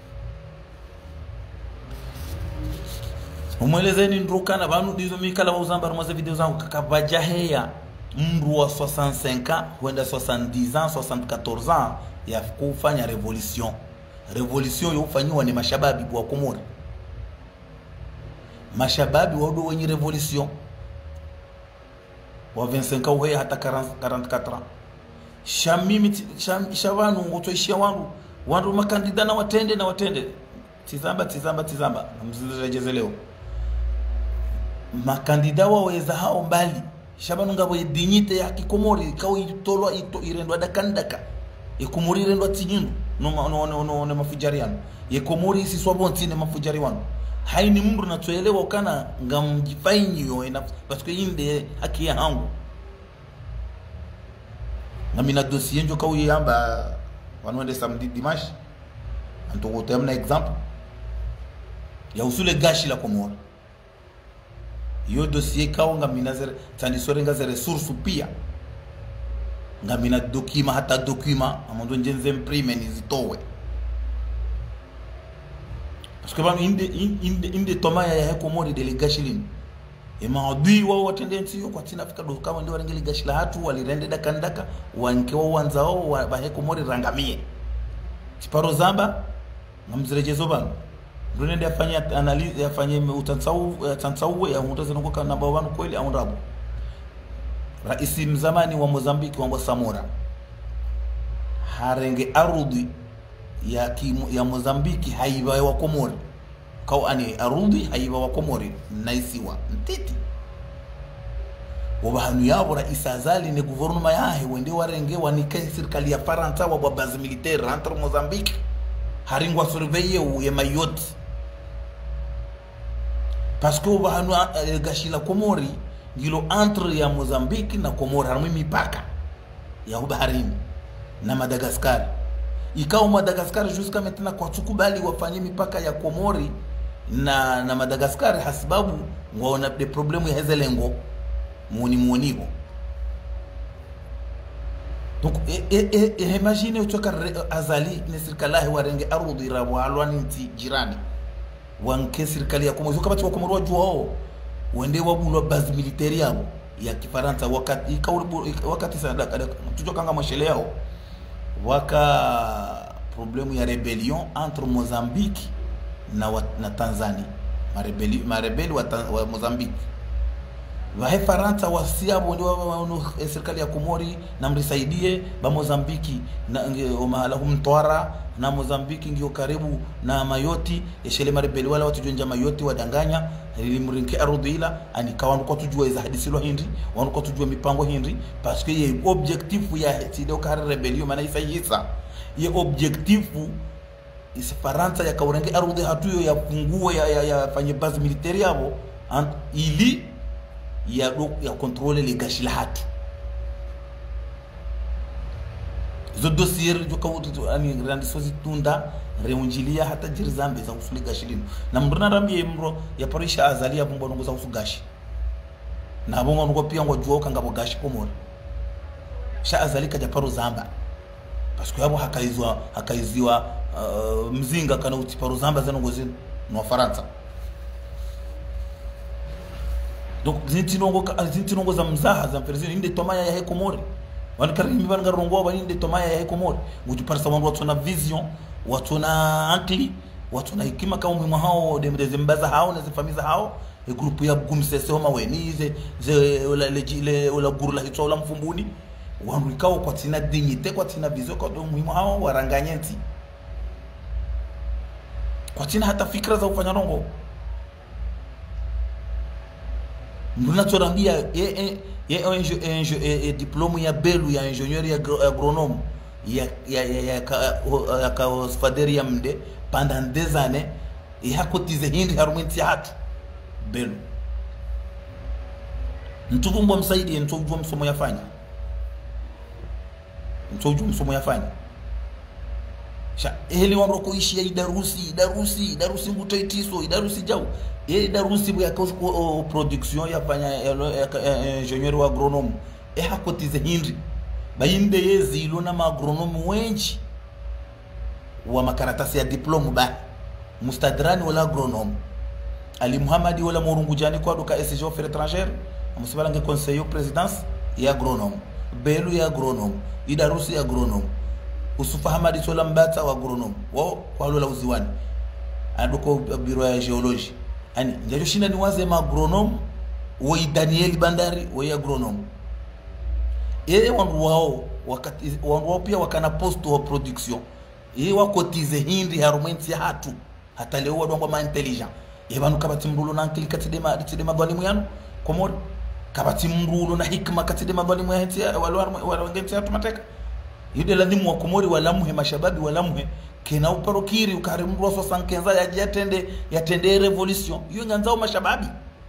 umwelezeni ndrukana banu dizo mikala uzamba rumaze video zangu kakabajaheya mru wa 65 ans wenda 70 ans 74 ans ya kufanya revolution yofanywa ni mashababi wa Komori mashababi wado wenye revolution wa 25 ans wewe hata 44 ans shamimi shavanu ngotoishia wandu makandida na watende tizamba mzirejeze leo makandida waweza hao mbali shabanu ngabo dignite ya Komori kawo itolwa irendwa dakandaka Komori irendwa tinyindu no mafujariano Komori si swabonti ne mafujariano haini mundu na tuelewa kana ngamjifainyo ina parce que inde haki ya hangu na mina dossier njo kawo yamba wanwende samedi dimanche anto temna exemple ya usule gashi la Komori yo dossier kawo ngamina zere tandisore ngazere source pia ngamina dokima hata dokima amondo njenze imprime nizitowe parce que bam inde tomaya ya Komori delegation maadui wao watendensi yo kwa tina Afrika kama ndio warengeli gashila hatu walirende dakandaka wanke wao wanzao wa Komori rangamie Chiparo Zamba ngamzirejezo bana ndio nende afanye analyze afanye utansau ya mutazo ngoka namba 1 kweli au ndabo Rais mzamani wa Mozambique wa Samora harenge arudi ya Mozambique haiba wa Komori kau ani arudi haiba wa Komori naisiwa ntiti wabahanu yabo Rais Azali ne gouvernement yahe wende warenge wanike serikali ya Faransa wa base militaire entre Mozambique haringwa surveiller ya Mayotte parce que wabahanu gashila Komori ngilo entre ya Mozambique na Komori harimo mipaka ya baharini na Madagascar ikao Madagascar jusqu'à maintenant kwa tukubali wafanye mipaka ya Komori na Madagascar hasibabu waona de problemu ya hezelengo muoniho donc imagine utoka Azali ni serikali warenge arudi rawalwani nti jirani wanke serikali ya Komori kama Komori wajua wende wabulwa base militaire yao ya Kifaransa wakati sana tujokanga mashele yao waka problemu ya rebellion entre Mozambique na Tanzania marebeli wa Mozambique wahe Faransa wasiabo ndio serikali ya Komori na mrisaidie ba Mozambique na mahala humtwara na Mozambique ngio karibu na Mayotte yeshele marebeli wala watu jonja Mayotte wadanganya ilimrinke arudila anikawa kwa tujua iza hadisilo hindi kwa tujua mipango hindi parce que ye objectif ya tido kare rebellion maana isa ye objectif isi Faransa ya kaurenge arudi hatuyo ya fungue ya fanye base militaire yabo ili ya contrôler les gashila hatu zo dossier jo kawutu ani grande tunda reunjilia hata jirzambe za usuli gashilino na mruna rambi mro ya parisha Azali ya bumbo ngo za usugashi na bongo ngo pia ngo juoka ngabo gashi Komori sha Azali kaja paro Zamba parce que yabo hakaiziwa mzinga kana utiparo Zamba zano ngozini no Faransa donc zintinongo za mzaha za president inde tomaya ya Komori wanakarimi banga rongo bani inde tomaya ya Komori ngutuparsa wangu watu na vision watu na akili watu na hekima kama mwa hao dembaza hao na zifamiza hao grupu ya gumsese homa wenize le ola guru la hitwa ola mfumbuni wanrikao kwa tina dignité kwa tina vision kwa mwa hao waranganyenti kwa tina hata fikra za ufanya rongo nduna torambia diplome ya Belu ya ingénieur ya agronome ya kaosfaderi ya mde pendant des années hakotize hindi harumenti hatu Belu ntuvumbo msaidi ntuvumbo msomo yafanya sha heli wamro kuishi ya darusi ngutoitiso darusi jau darusi ya production yafanya ingénieur wa agronome hakotize hindi bainde yezi ilona ma agronome wengi wa makaratasi ya diploma ba mustadrani wala agronome Ali Muhammadi wala Murungujani kwa duka SG Affaires étrangères amusibala nge conseiller présidence ya agronome Belu ya agronome idarusi ya agronome Usufa Hamadi sola Mbata wa agronome wao kwa lola uziwani aduko biro ya geology ani ndio shina ni waze ma agronome wa Daniel Bandari wa agronome wao wakati wao pia wakana post wa production wakotize hindi harumenti hatu hata leo wadongo ma intelligent banu kabati mrulo na nkili katidema dhalimu yanu Komori kabati mrulo na hikma katidema dhalimu ya wala ngenti hatu mateka yude ladhimu wa Komori walamuhe mashababi walamuhe kena uparokiri ukari mrulo so sankenza yatende revolution yu nganzao mashababi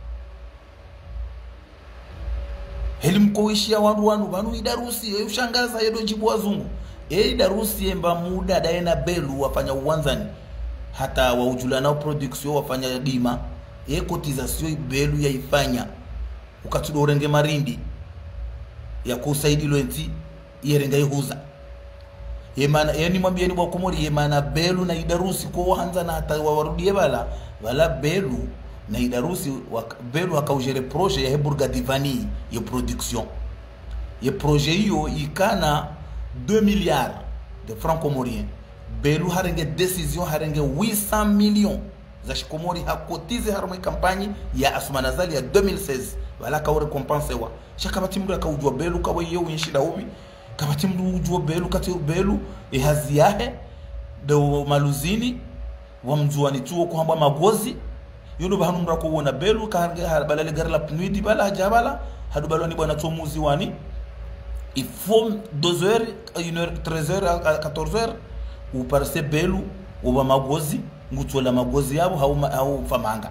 helimkoishia wanu banu idarusi ushangaza yedo jibu wazungu darusi emba muda daena Belu wafanya uwanzani hata waujula nao production wafanya dima cotisation Belu yaifanya ukatudorenge marindi ya kusaidi lwenti yerenga ihuza yemana yani mwambie ni Komori yemana belu na idarusi kwa hanza na hata warudie bala belu na idarusi belu akaujere projet ya Bourgade Divani ya production ye projet hiyo ikana 2 milliards de francs comoriens belu harenge decision harenge 800 millions za shikomori hakotize harumwe kampani ya Asumanazali ya 2016 wala ka recompense wa shakabati mdu akaujwa belu kawe yeo yinshida ubi kabati mdu ujwa belu kati belu haziyahe do maluzini wa mjuani tuo kuhamba magozi yodo bahanu mra ko wona belu ka balale garla pnuidi bala jabala hadu baloni bwana tomuzi wani il faut 2h 1h 13h à 14h ou par ce belu ou magozi ngutsola magozi yabo hau famanga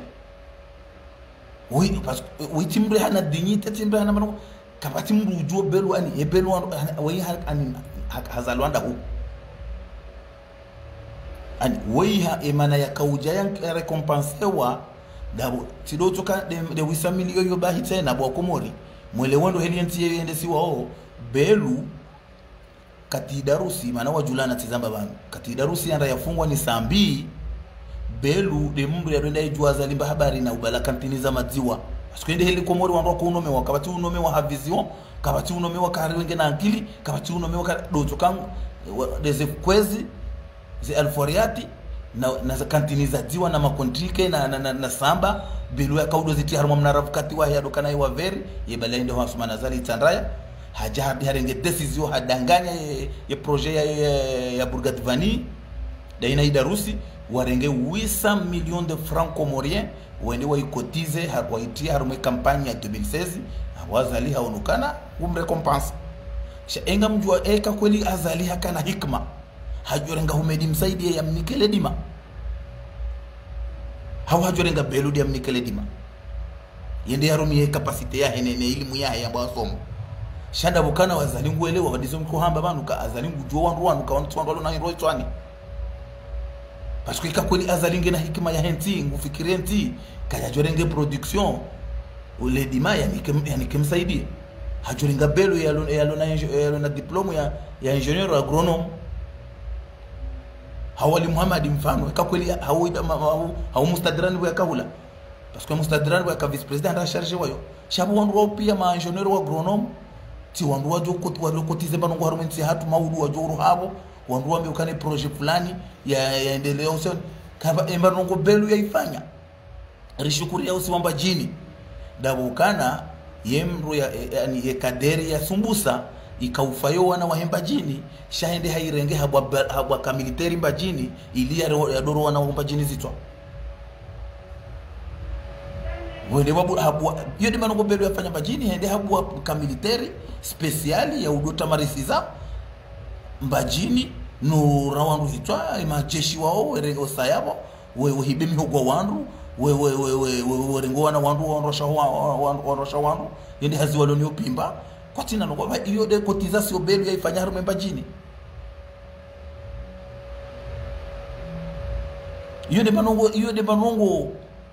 oui parce que oui timbre hana dignité timbre hana mano kabati mdu ujwa belu ani e belu oui ani hazalwanda hu ani weiha emana ya kauja yang recompense wa dabo tidotoka de 800 millions yo bahi tena bwa Komori mwele wendo helienti yende siwa belu kati darusi mana wajulana tizamba banu kati darusi anda yafungwa ni sambi belu de mumbu ya doenda ijua zalimba habari na ubala kantini za madziwa asikwende heli Komori wandoa kuunome wa kabati unome wa havision kabati unome wa kari wenge na akili kabati unome wa dotoka deze kwezi ze alforiati na za kantini za dziwa na makontrike na samba belu ya kaudo ziti harumwa mnaravukati wa hiado kana iwa veri yebalende wa Asumanazali Tsandraya haja harenge decision hadanganya ya projet ya Bourgade Divani daina idarusi warenge 800 millions de francs comoriens wende waikotize waitia harumwe kampani ya 2016 wazali haonukana recompense enga mjua eka kweli azali hakana hikma hajorenga humedi msaidi ya Mnikele Dima hawajorenga beludi ya Mnikele Dima yende harumi capacité ya henene elimu ya basomo shanda bukana wazali nguelewa wadizo mko hamba banuka azali ngujua wandu wantu na hiro twani parce que kweli azali ngena hikima ya henti ngufikire enti kaya jorenge production ule Dima yani kimsaidie hajorenga belu ya na diploma ya ingenieur agronome hawali Muhammad mfano ka kweli hau mustadrani wa kahula parce que mustadrani wa ka vice president en charge wayo shabu wandu pia ma ingenieur wa agronome ti wandu wajo kotize bano ngo harumenti hatu maudu wajo habo wandu wambe ukane projet fulani ya endeleo sio kaba embano ngo belu yaifanya rishukuri ya usiwamba jini dabo kana yemru yani ye kaderi ya sumbusa ikaufayo wana wahemba jini shahende hairenge habwa kamiliteri mbajini ili ya doro wana wahemba jini zitwa wende wabu habwa yodi manongo belu yafanya mbajini hende habwa kamiliteri speciali ya udota marisiza mbajini no rawandu zitwa imajeshi wao werego sayabo wewe hibemi hugwa wandu wewe rengo wana wandu wanrosha wandu yende hazi waloni upimba kwa tina no kwa hiyo de cotisation belu yaifanya harume mbajini hiyo de manongo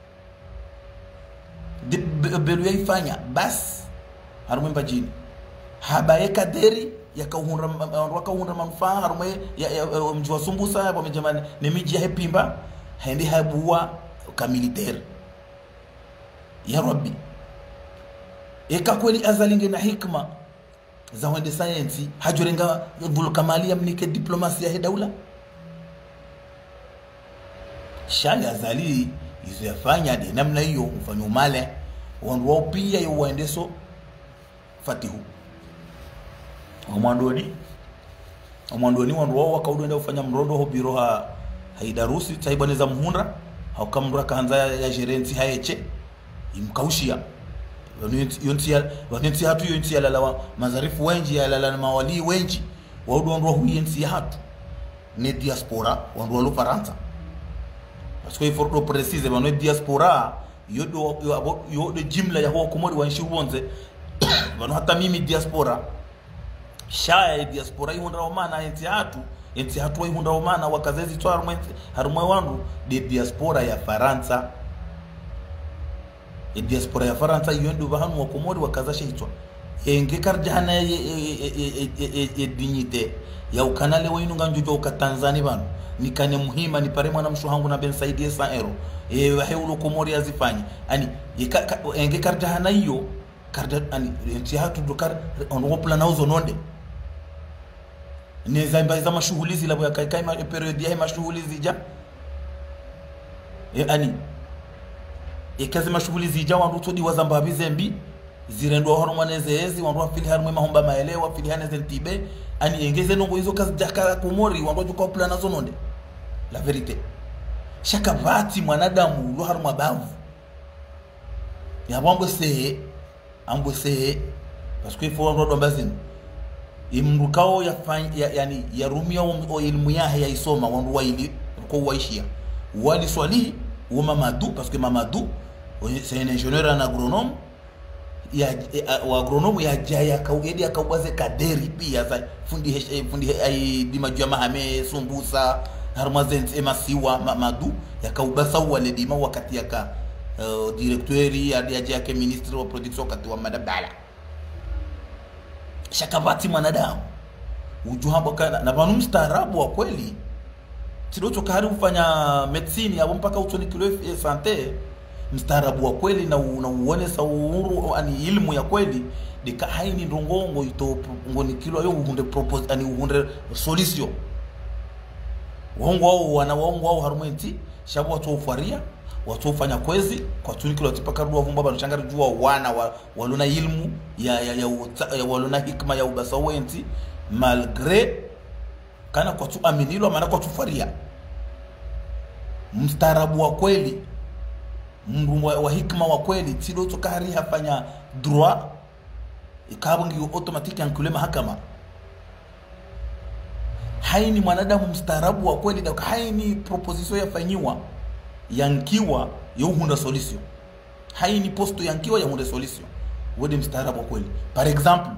de belu yaifanya bas harume mbajini habaye kaderi yakahunra manufaa harume ya mjua sumbusa hapo mjamani ni miji ya hepimba haende habuwa kamiliteri ya Rabbi eka kweli azalinge na hikma za wende science hajorenga vulkamali ya Mnike diplomasia ya daula shali azali izo yafanya de namna hiyo mfanyo male wandu wao pia yo waendeso fatihu omwandoni wandu wao wakaudenda kufanya mrondo ho biro haidarusi taiboneza muhunda haukamra kanza ya gerenti haeche imkaushia yonti hatu yonti ya lala mazarifu wenji ya lala mawali wenji waudu wandu huyenti hatu ne diaspora wandu walu Faransa parce que il faut préciser bano diaspora yodo jimla ya huwa Komori wanshi uonze bano hata mimi diaspora shaya diaspora ihunda omana enti hatu ihunda omana wakazezi twa harumwe wandu de diaspora ya Faransa diaspora ya Faransa yondo bahanu wa Komori wakazasha hitwa enge karjana e dignité ya ukanale wa inunga njujo ka Tanzania bano nikane muhima ni pare mwana mshuhangu na ben saidie 100 euro waheulo komori azifanye ani enge karjana hiyo karda ani nti hatu dokar on plan auzo nonde neza mbaza mashughuli zila ya kai period ya mashughuli zija ani kazi mashughuli zija wandu todi wazambabi zembi zirendo hormoneze ezi wandu afili harmwe mahomba maelewa afili haneze ntibe ani engeze nongo hizo kazi jaka komori wandu juko plan auzo nonde la verite shaka vati mwanadamu lo harmwa bavu ya bongo se ambose parce que il faut ndo mbazini imrukao yani ya rumia o ilmu yahe ya isoma wandu waili ko waishia wali swali wa Mamadou parce que Mamadou c'est un ingénieur en agronome ya wa agronome ya jaya kaugedi akaubaze kaderi pia za fundi ai dimajua mahame sumbusa harmazen emasiwa Mamadou yakaubasa wale dima wakati yaka directori ya yake ministre wa production kati wa madabala shakabati mwanadamu ujuhabo kana na banu mstaarabu wa kweli tidocho kari ufanya medicine hapo mpaka utonikilo sante mstaarabu wa kweli na uone sauru ani ilmu ya kweli dika haini ndongongo ito ngoni kilo yo hunde propose ani hunde solution wongo wana wongo harumenti shabu watu ufaria watu ufanya kwezi kwa tunikilo tipaka ruwa vumba bano changari jua wana waluna ilmu ya waluna hikma ya ubasawenti malgré kana kwa tu aminilo maana kwa tufaria mstarabu wa kweli mru wa hikma wa kweli tido tukari hafanya droit ikabangi automatique ankule mahakama haini mwanadamu mstarabu wa kweli da haini proposition yafanyiwa yankiwa yuhunda solution haini posto yankiwa yuhunda solution wode mstarabu wa kweli par exemple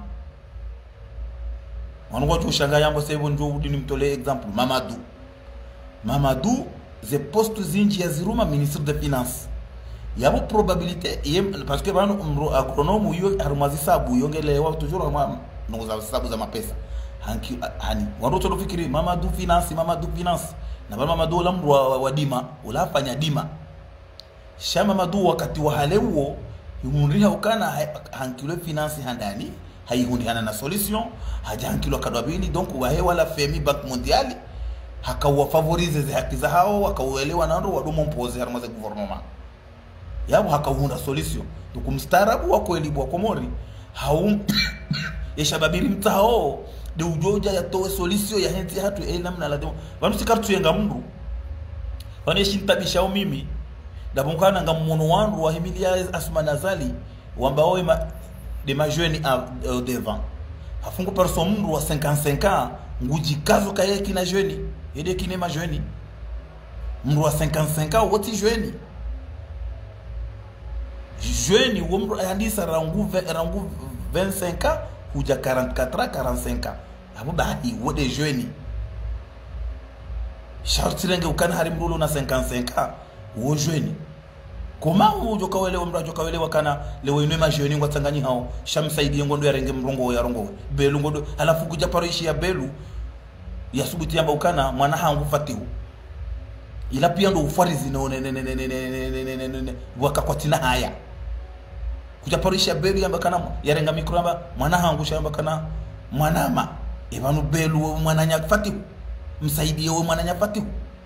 wanwa tushanga yambo sebo ndio udini mtole example Mamadou ze poste zinji ya ziruma ministre de finance yabo probabilité parce que bano agronome yo harumazi sabu yongelewa toujours no sabu za mapesa hani wanoto dofikiri Mamadou finance na bana Mamadou la mru wa dima ulafanya dima shama Mamadou wakati wa halewo yunriha ukana hankilo finance handani haihundikana na solution haja hankilo kadwabili donc wahe wala FMI Bank Mondiale hakawa favorize ze haki za hao wakauelewa na ndo wadomo mpoze harmaze gouvernement yabo hakahunda solution tukumstarabu wa kweli bwa komori hau yeshababiri mtao de ujoja ya towe solution ya henti hatu namna la demo banu sikartu yenga mru baneshi ntabisha mimi dabongana ngamuno wandu wa Emilia Asma Nazali wambao de ma jeune au devant hafungu person mru wa 55 ans nguji kazo kaye kina jeune ede kine ma jeune mru wa 55 ans woti jeune womru andisa rangu 25 ans kuja 44 ans 45 ans abo bahi wode jeune shartirenge ukana hari mrulo na 55 ans wo jeune koma ujo kawele umrajo kawele wakana lewe inwe majoni ngwatanganyi hao shamsaidie ngondo ya renge mrongo ya rongo belu ngondo alafu kuja paroishi ya belu ya subuti yamba ukana mwana hangu fatihu ila pia ndo ufarizi no wakakwatina haya kuja paroishi ya belu yamba kana ya renga mikramba mwana hangu shamba kana mwanama ebanu belu mwananya fatihu msaidie we mwananya fatihu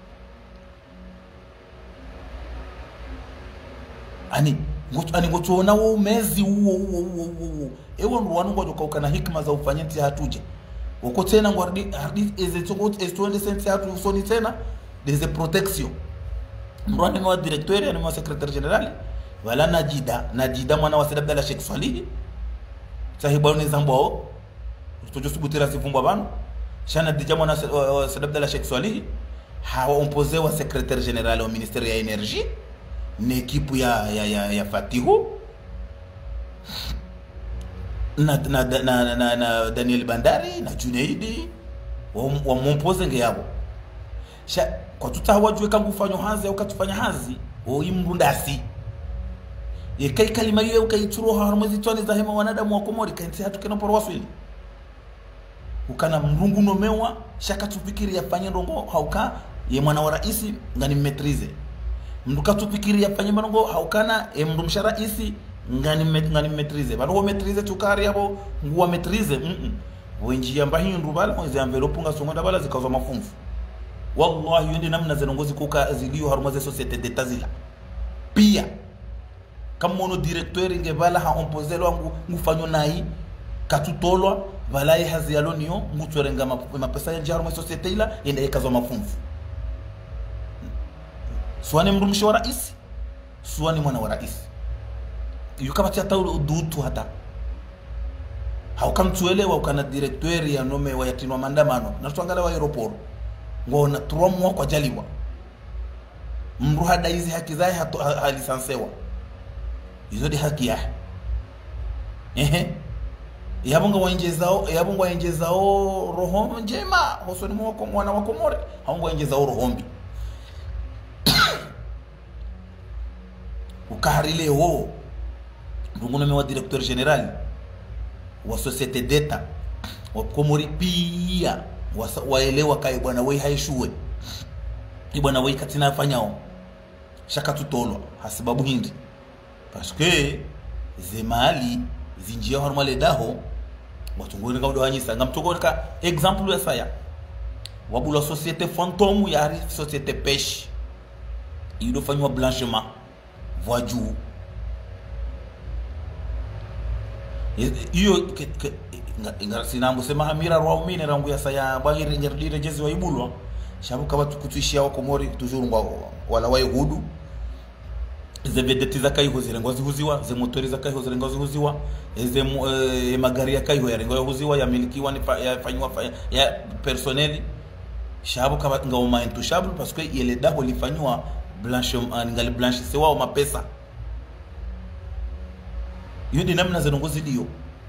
ani ngotuona wo mezi uo ewo ndwanu ngojo kaukana hikma za ufanyenti hatuje uko tena ngwardi ezetongo estonde sense hatu usoni tena des protection mrani wa directeur ni wa secrétaire général wala najida mwana wa Said la Sheikh Swalih sahibu ni zambo tujo subutira sifumba bano shana dija mwana wa Said la Sheikh Swalih hawa opposé wa secrétaire général au ministère ya énergie ni ekipu ya Fatihu na Daniel Bandari na Junaidi wa mumpoze nge yabo kwa tutawajwe kangu fanyo hazi au katufanya hazi o imrundasi Yekai kalima hiyo ukaichuroha harumwezi twane za hema wanadamu wa Komori kainti hatu kena poro waswili. Ukana mrungu nomewa shaka tufikiri yafanye ndongo hauka ye mwana wa raisi ngani mmetrize. Mnduka tufikiri yafanye ndongo haukana ye mndumsha raisi ngani mmetrize. Bado metrize tukari hapo nguwa metrize. Wenji yamba hiyo ndubala mwezi envelope nga songonda bala zikazo mafunfu. Wallahi yende namna zenongozi kuka zilio harumaze societe d'etat zila. Pia kama mono directeur nge bala ha ompozelo wangu ngufanyo nai katutolwa bala ye hazi alonio ngutsorenga mapesa ya jaru societe ila yenda yekazo mafunfu. Suwane mrumshi wa rais, suwane mwana wa rais. Yukabati hata udutu hata haukamtuelewa ukana directeur ya nome wa yatinwa mandamano na tuangala wa aeroport ngona tromwa kwa jaliwa mruhada hizi haki zake halisansewa hizo di haki ya yabonga wainjezao roho njema hosoni mwako mwana wa Komori haongo wainjezao rohombi ukaharile ho ndunguno mewa directeur general wa societe d'etat wa Komori pia waelewa kai bwana wei haishuwe bwana wei katina afanyao shaka tutolwa hasababu hindi paske zemali zinjia hormale daho watungoni ka udawanyisa ngamtoko ka example ya saya wabula societe fantôme ya societe pêche ido fanywa blanchiment voiju iyo ingarasina sema hamira roa mine rangu ya saya bahiri ngerdi jezi wa ibulwa shabu kaba tukutuishia wa Komori toujours ngwa wala wa hudu ze vedeti za kai hozire ngozi huziwa ze motori za kai hozire ngozi huziwa ze magari ya kai ya rengo huziwa ya milikiwa ni yafanywa ya personnel shabu kaba ngoma intouchable parce que ile daho lifanywa blanchiment ngali blanchissé wa mapesa yodi namna za ngozi dio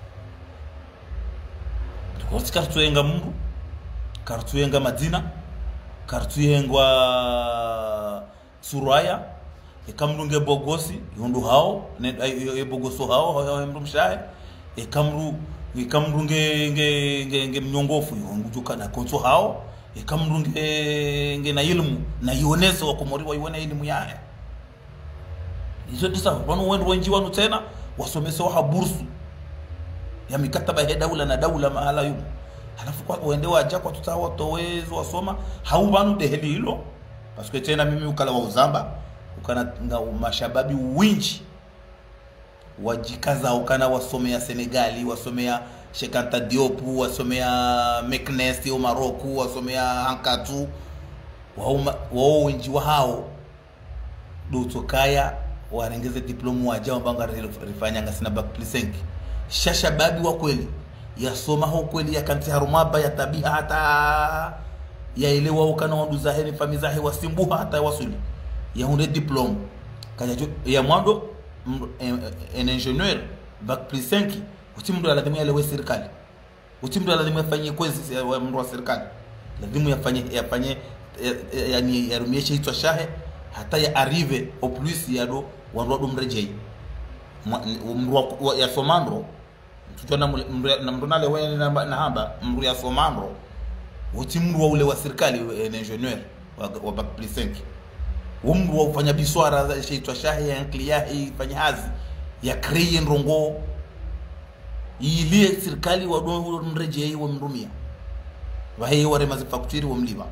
kwa kartu yenga mungu kartu yenga madina kartu yengwa suraya ekamrunge bogosi yondu hao ne bogoso hao mrumshaye ekamrunge nge mnyongofu yondu jukana konso hao ekamrunge nge na ilmu na yoneso wa Komori wa yone ilmu yake hizo ndisa wanu wengi wanu tena wasomese wa bursu ya mikataba ya daula na daula mahala yuko halafu kwa uende waja kwa tutawa towezo wasoma haubanu deheli hilo parce que tena mimi ukala wa uzamba ukana nga mashababi wingi wajikaza ukana wasomea Senegali wasomea Cheikh Anta Diop wasomea Meknès au Morocco wasomea Ankatu wao wingi wa hao dutokaya warengeze diploma waja mbanga rifanya ngasina bac plus 5 shashababi wa kweli yasoma ho kweli ya kanti harumaba ya tabia hata yaelewa ukana wandu zahiri famizahi wasimbuha hata wasuli ya hunde diploma kaja ya mwando en ingénieur bac plus 5 utimdu lazima yale wa serikali utimdu lazima yafanye kwezi ya mtu wa serikali lazima yafanye yani yarumieshe hitwa shahe hata ya arrive au plus yado wandu mrejei mru ya somandro tutona na mrunale wewe na hamba mru ya somandro utimru wa ule wa serikali ingénieur wa bac plus 5 umru wa ufanya biswara za shaitwa shahi ya kliyahi fanya hazi ya kreye ndongo ile serikali wa dondo mrejei wa mrumia wahe wale mazifakutiri wa mliba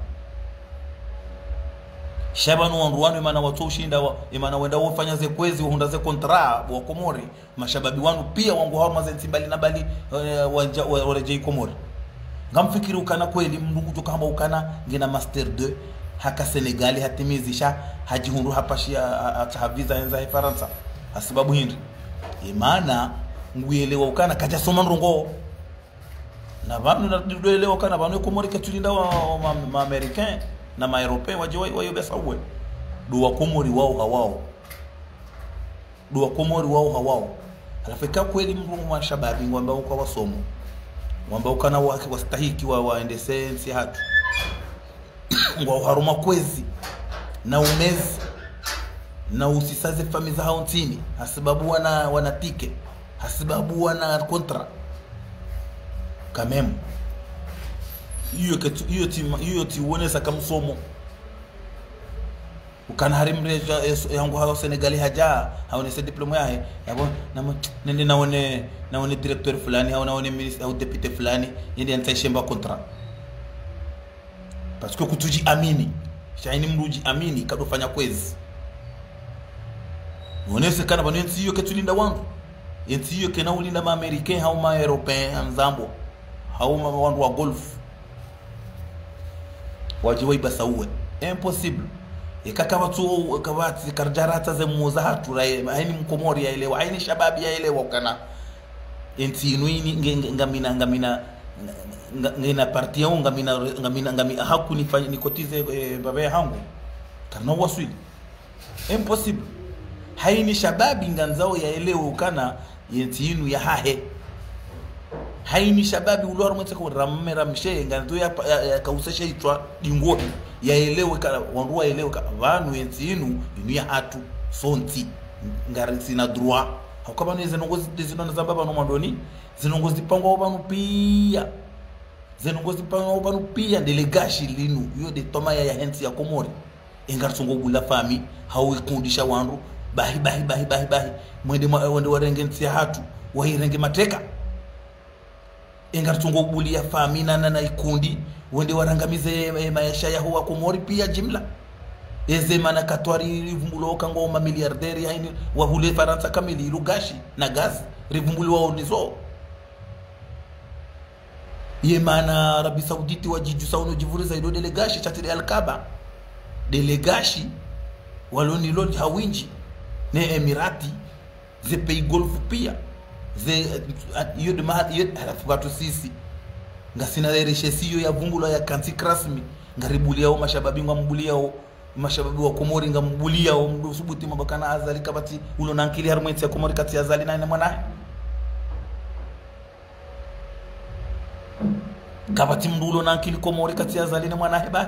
shabanu wanruwanu imana watu ushinda imana wenda ufanya ze kwezi uhunda ze kontra wa Komori mashababi wanu pia wangu hao mazenzi mbali na bali warejei Komori ngamfikiri ukana kweli mndugu to kama ukana ngina master 2 haka Senegali hatimizisha hajihundu hapashia atahaviza enza ya Faransa sababu hindi imana nguelewa ukana kaja soma ndongo na vanu na duelewa ukana vanu Komori katulinda wa American na maeuropeo waje besa uwe duwa Komori wao hawao alafika kweli mrumu wa shababi ngwamba uko wasomo ngwamba ukana wake wastahiki waende sensi hatu ngwa haruma kwezi na umezi na usisaze familia zao ntini sababu wana tike sababu wana kontra kamemu hiyo tiuonesa kamsomo ukana harimreja yangu hao Senegali haja haonese diploma yae yabo nende naone directeur fulani au naone ministre au député fulani yende antaishemba contrat parce que kutuji amini shaini mruji amini kadofanya kwezi onese kana bano ntiyo ketulinda wangu ntiyo kena ulinda ma americain au ma européen amzambo au ma wandu wa golf wajiwe basauwe impossible ikakawa tu kabati karjarata za muza hatu haini mkomori yaelewa haini shababi yaelewa ukana enti inuini ngamina ngina parti yangu ngamina haku nifanye nikotize baba yangu kana waswili impossible haini shababi nganzao yaelewa ukana enti inu ya hahe haini shababi uloro mwete ko ramera mshe nganzo ya kausesha itwa dingo yaelewe kana wandu waelewe vanu enti inu ya hatu sonti ngari sina droit hakaba neze nongozi dizino za baba no mandoni zinongozi pangwa banu pia zinongozi pangwa banu pia delegashi linu yo de toma ya henti ya komori engarsungo bula fami hawi kundisha wandu bahi mwende warenge nti hatu wahirenge mateka engartungo buli ya fami na ikundi wende warangamize maisha ya huwa komori pia jimla eze mana katwari rivumbulo kangoma miliarderi haini wahule Faransa kamili lugashi na gazi rivumbulo wao nizo ye mana Arabi Sauditi wajiju sauno jivuriza ido delegashi chatiri Al-Kaaba delegashi waloni lodi hawinji ne Emirati ze pei golfu pia ze yod mahad yod halafu sisi ngasina reshesiyo ya vumbulo ya kanti rasmi ngaribulia au mashababi ngambulia au mashababi wa Komori ngambulia au msubuti mabakana azali kabati ulo nankili harumweti ya Komori kati azali na mwana kabati mdulo nankili Komori kati azali na mwana hebani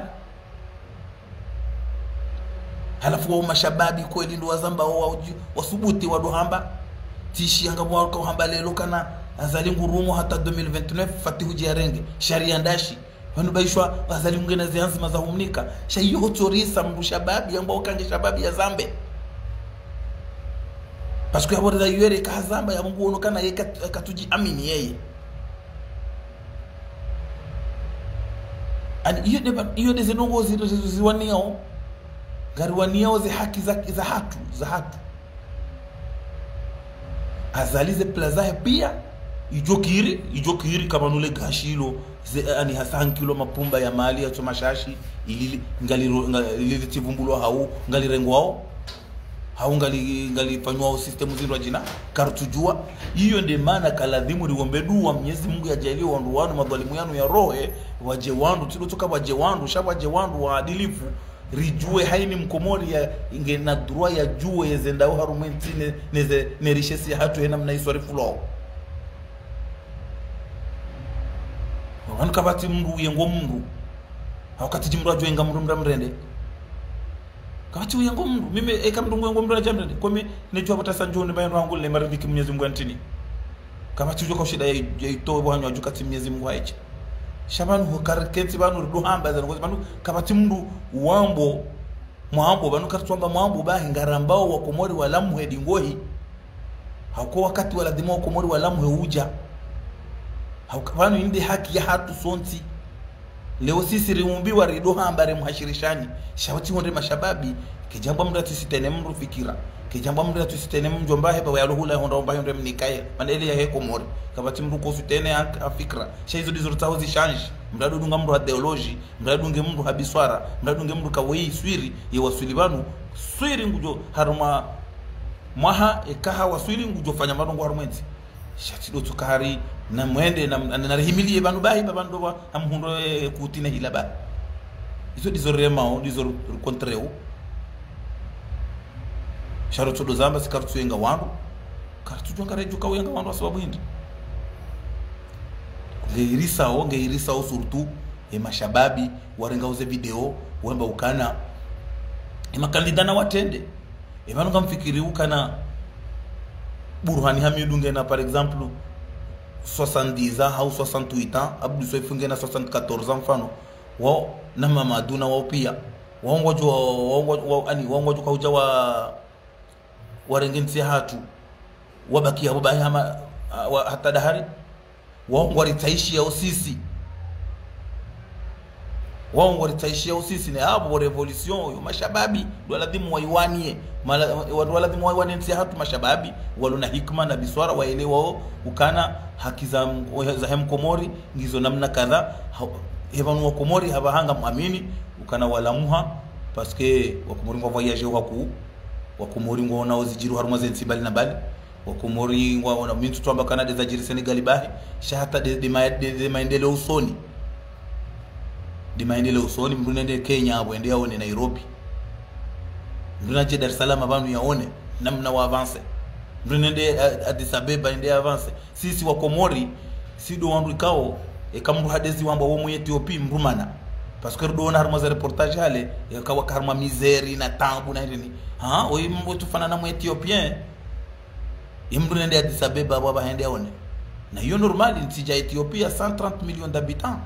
halafu wa mashababi kweli ndo wazamba wasubuti wa dohamba tishi anga mwaka hamba lelo kana azali ngurumo hata 2029 fatihu jarenge sharia ndashi wanu baishwa azali ngena zianzi mazahumnika shayo hotorisa mshababi ambao kange shababi ya zambe parce que abora da yere ka zamba ya mungu onokana yeka katuji amini yeye ani iyo de zinongo ziwaniao gariwaniao ze haki za hatu azalize plaza pia ijokiri kama nule gashilo ani hasan kilo mapumba ya mali ya chomashashi ili ngali tivumbulo hau ngali rengwao hau ngali fanywa system zero jina kartujua hiyo ndio maana kaladhimu liombe dua Mwenyezi Mungu ajalie wandu wanu madhalimu yanu ya rohe waje wandu tilotoka waje wandu shabaje wandu waadilifu rijue haini mkomori ya inge na drua ya jue yezenda harumenti neze nerishesi hatu hena mna iswari fulo wanu kabati mndu yengo mndu wakati jimru ajue inga mndu mrende kabati yengo mndu mime eka mndu yengo mndu na jamrende kome nejua pata sanjoni bayan wangu le maridhiki Mwenyezi Mungu antini kabati ujua kwa shida ya itoe wanyu wajukati Mwenyezi Mungu haicha shabanu hukarakenti banu ruhamba za ngozi banu kabati mndu wambo mwambo banu kartwamba mwambo bahi ngarambao wa Komori wa Lamu hedi ngohi hauko wakati wala dimo wa Komori wa Lamu huja haukabanu indi haki ya hatu sonti leo sisi riumbiwa rido hambare muhashirishani shawati honde mashababi kijamba mndu tisitene mndu fikira kijamba mndu tisitene mjomba heba wa yaluhula honda omba honde mnikaye mandele ya he Komori kabati mndu ko sitene afikra shaizo dizurtawo zishanji mradu dunga mndu ideology mradu dunge mndu habiswara mradu dunge mndu kawei swiri ye wasulibanu swiri ngujo haruma maha ekaha waswiri ngujo fanya madongo harumwenzi shati do tukari na mwende na rihimilie banu bahi babando ba amhundo kutina hilaba izo dizorema dizor contraire sharoto do zamba sikartu yenga wandu kartu jonga rejuka yenga wandu sababu hindi ngeirisao surtout mashababi warenga uze video wemba ukana makandidana watende Emanu kamfikiri ukana Burhani Hamidu ngena par exemple 70 ans au 68 ans, Abdou Soif ngena 74 ans mfano wao na Mamadou na wao pia waongojo kauja warengensi hatu wabaki abo bahama hata dahari waongori taishi ya sisi waongori taishi ya sisi ne abo revolution yo mashababi lazima waiwanie lazima waiwanie nsi hatu mashababi waluna hikma na biswara waelewa ukana haki za Komori ngizo namna kadha hevanu wa Komori habahanga muamini ukana walamuha parce que wa Komori ngo voyage wa Komori ngo nao zijiru haruma zensi bali na bali wa Komori ngo wana mintu twamba Canada za jiri Senegal bahi shahata de maendeleo usoni de maendeleo usoni mrunende Kenya abo ende yaone Nairobi mrunaje Dar es Salaam abantu yaone namna wa avance mrunende Addis Ababa ende avance sisi wa Komori sido wandu kao kamru hadezi wamba wo mu Ethiopia mrumana parce que do na harma za reportage hale yakawa karma miseri na tambu na nini oyi mbo tufana na mu Ethiopien imru nende Addis Ababa baba hende yaone na hiyo normal ntija Ethiopia 130 millions d'habitants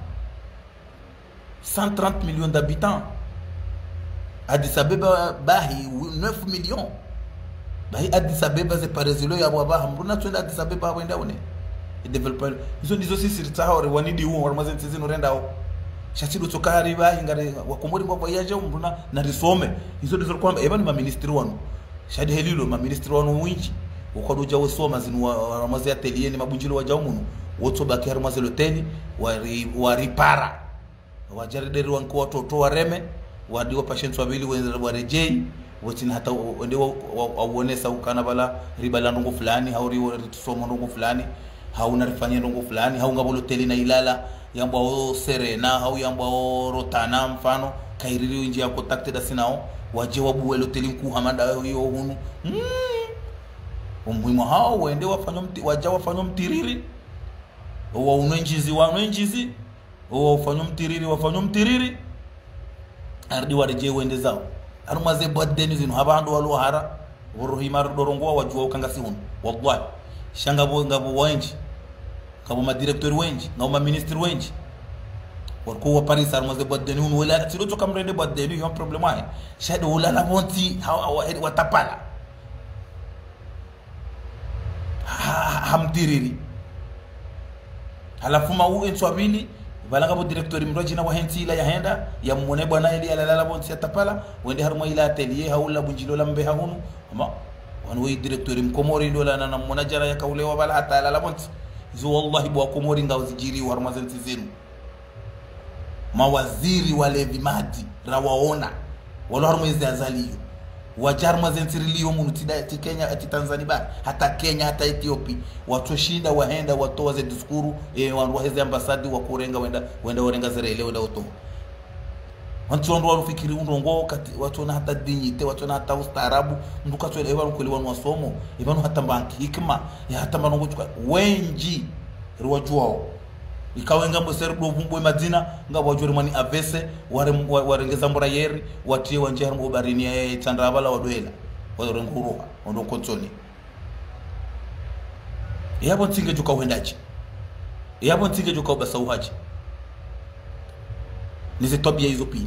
130 millions d'habitants Addis Ababa bahi 9 millions bahi Addis Ababa ze parezilo ya baba mruna twenda Addis Ababa hende yaone developer hizo sisi ritahore wanidi huo warmazen tizino rendao shatido tokari bahi ngare wa Komori ngo voyage mruna na risome hizo ndizo kwamba ebani ma ministry wanu shadi helilo ma ministry wanu winji ukodoja wosoma zinu warmaze atelier ni mabunjilo wa jaumunu woto baki harmaze loteli waripara wajarideri wanko watoto wareme wadiwa patients wabili warejei wotina hata ndio waonesa ukana bala ribala ndongo fulani hauri somo ndongo fulani hauna rifanya ndongo fulani haunga boloteli na Ilala yamba Serena hau yamba Rotana mfano kairiri nje ya contacted asinao waje wabuwe loteli nku hamada hiyo hunu umuhimu hao wende wafanywa mtiriri wa unenjizi wafanywa mtiriri ardi wareje wende zao arumaze badeni zinu habandu walohara uruhimar dorongo wajua ukangasi hunu wallahi shanga ngabo wenji ngabo ma director wenji ngabo ma minister wenji warko wa Paris arumaze badeni hunu wala tiroto kamrende badeni yo problem ai shado wala la bonti watapala hamtiriri halafu mau enswabili balanga bo director mroji na wahenti ila yahenda ya muone bwana ili alala bonti atapala wende harmo ila atelier haula bunjilo lambe hunu ama wanwe director mkomori ndo la na munajara ya kaulewa bala hata alala bonti zo wallahi bo Komori ngao zijiri warmazenti zenu mawaziri wale vimadi rawaona wala harmo izi azaliyo wajarma zentiriliyo munutida Kenya ati Tanzania hata Kenya hata Ethiopia watoshinda wahenda watoa ze diskuru waheze ambasadi wa kurenga wenda warenga zerele wenda oto wantu ndo wafikiri ndongo kati watu na hata dignite watu na hata ustaarabu nduka twele ewa kweli wanu wasomo ibanu hata banki hikma ya hata manongo wenji ruwajuao ikawenga mboseri do vumbwe madina ngabo wajuri mani avese warengeza mburayeri watie wanje harmo barini ya Tandrabala wadoela warenguruha ndo kotsoni yabo tinge juka wendaje yabo tinge juka basauhaje nize tobia hizo pia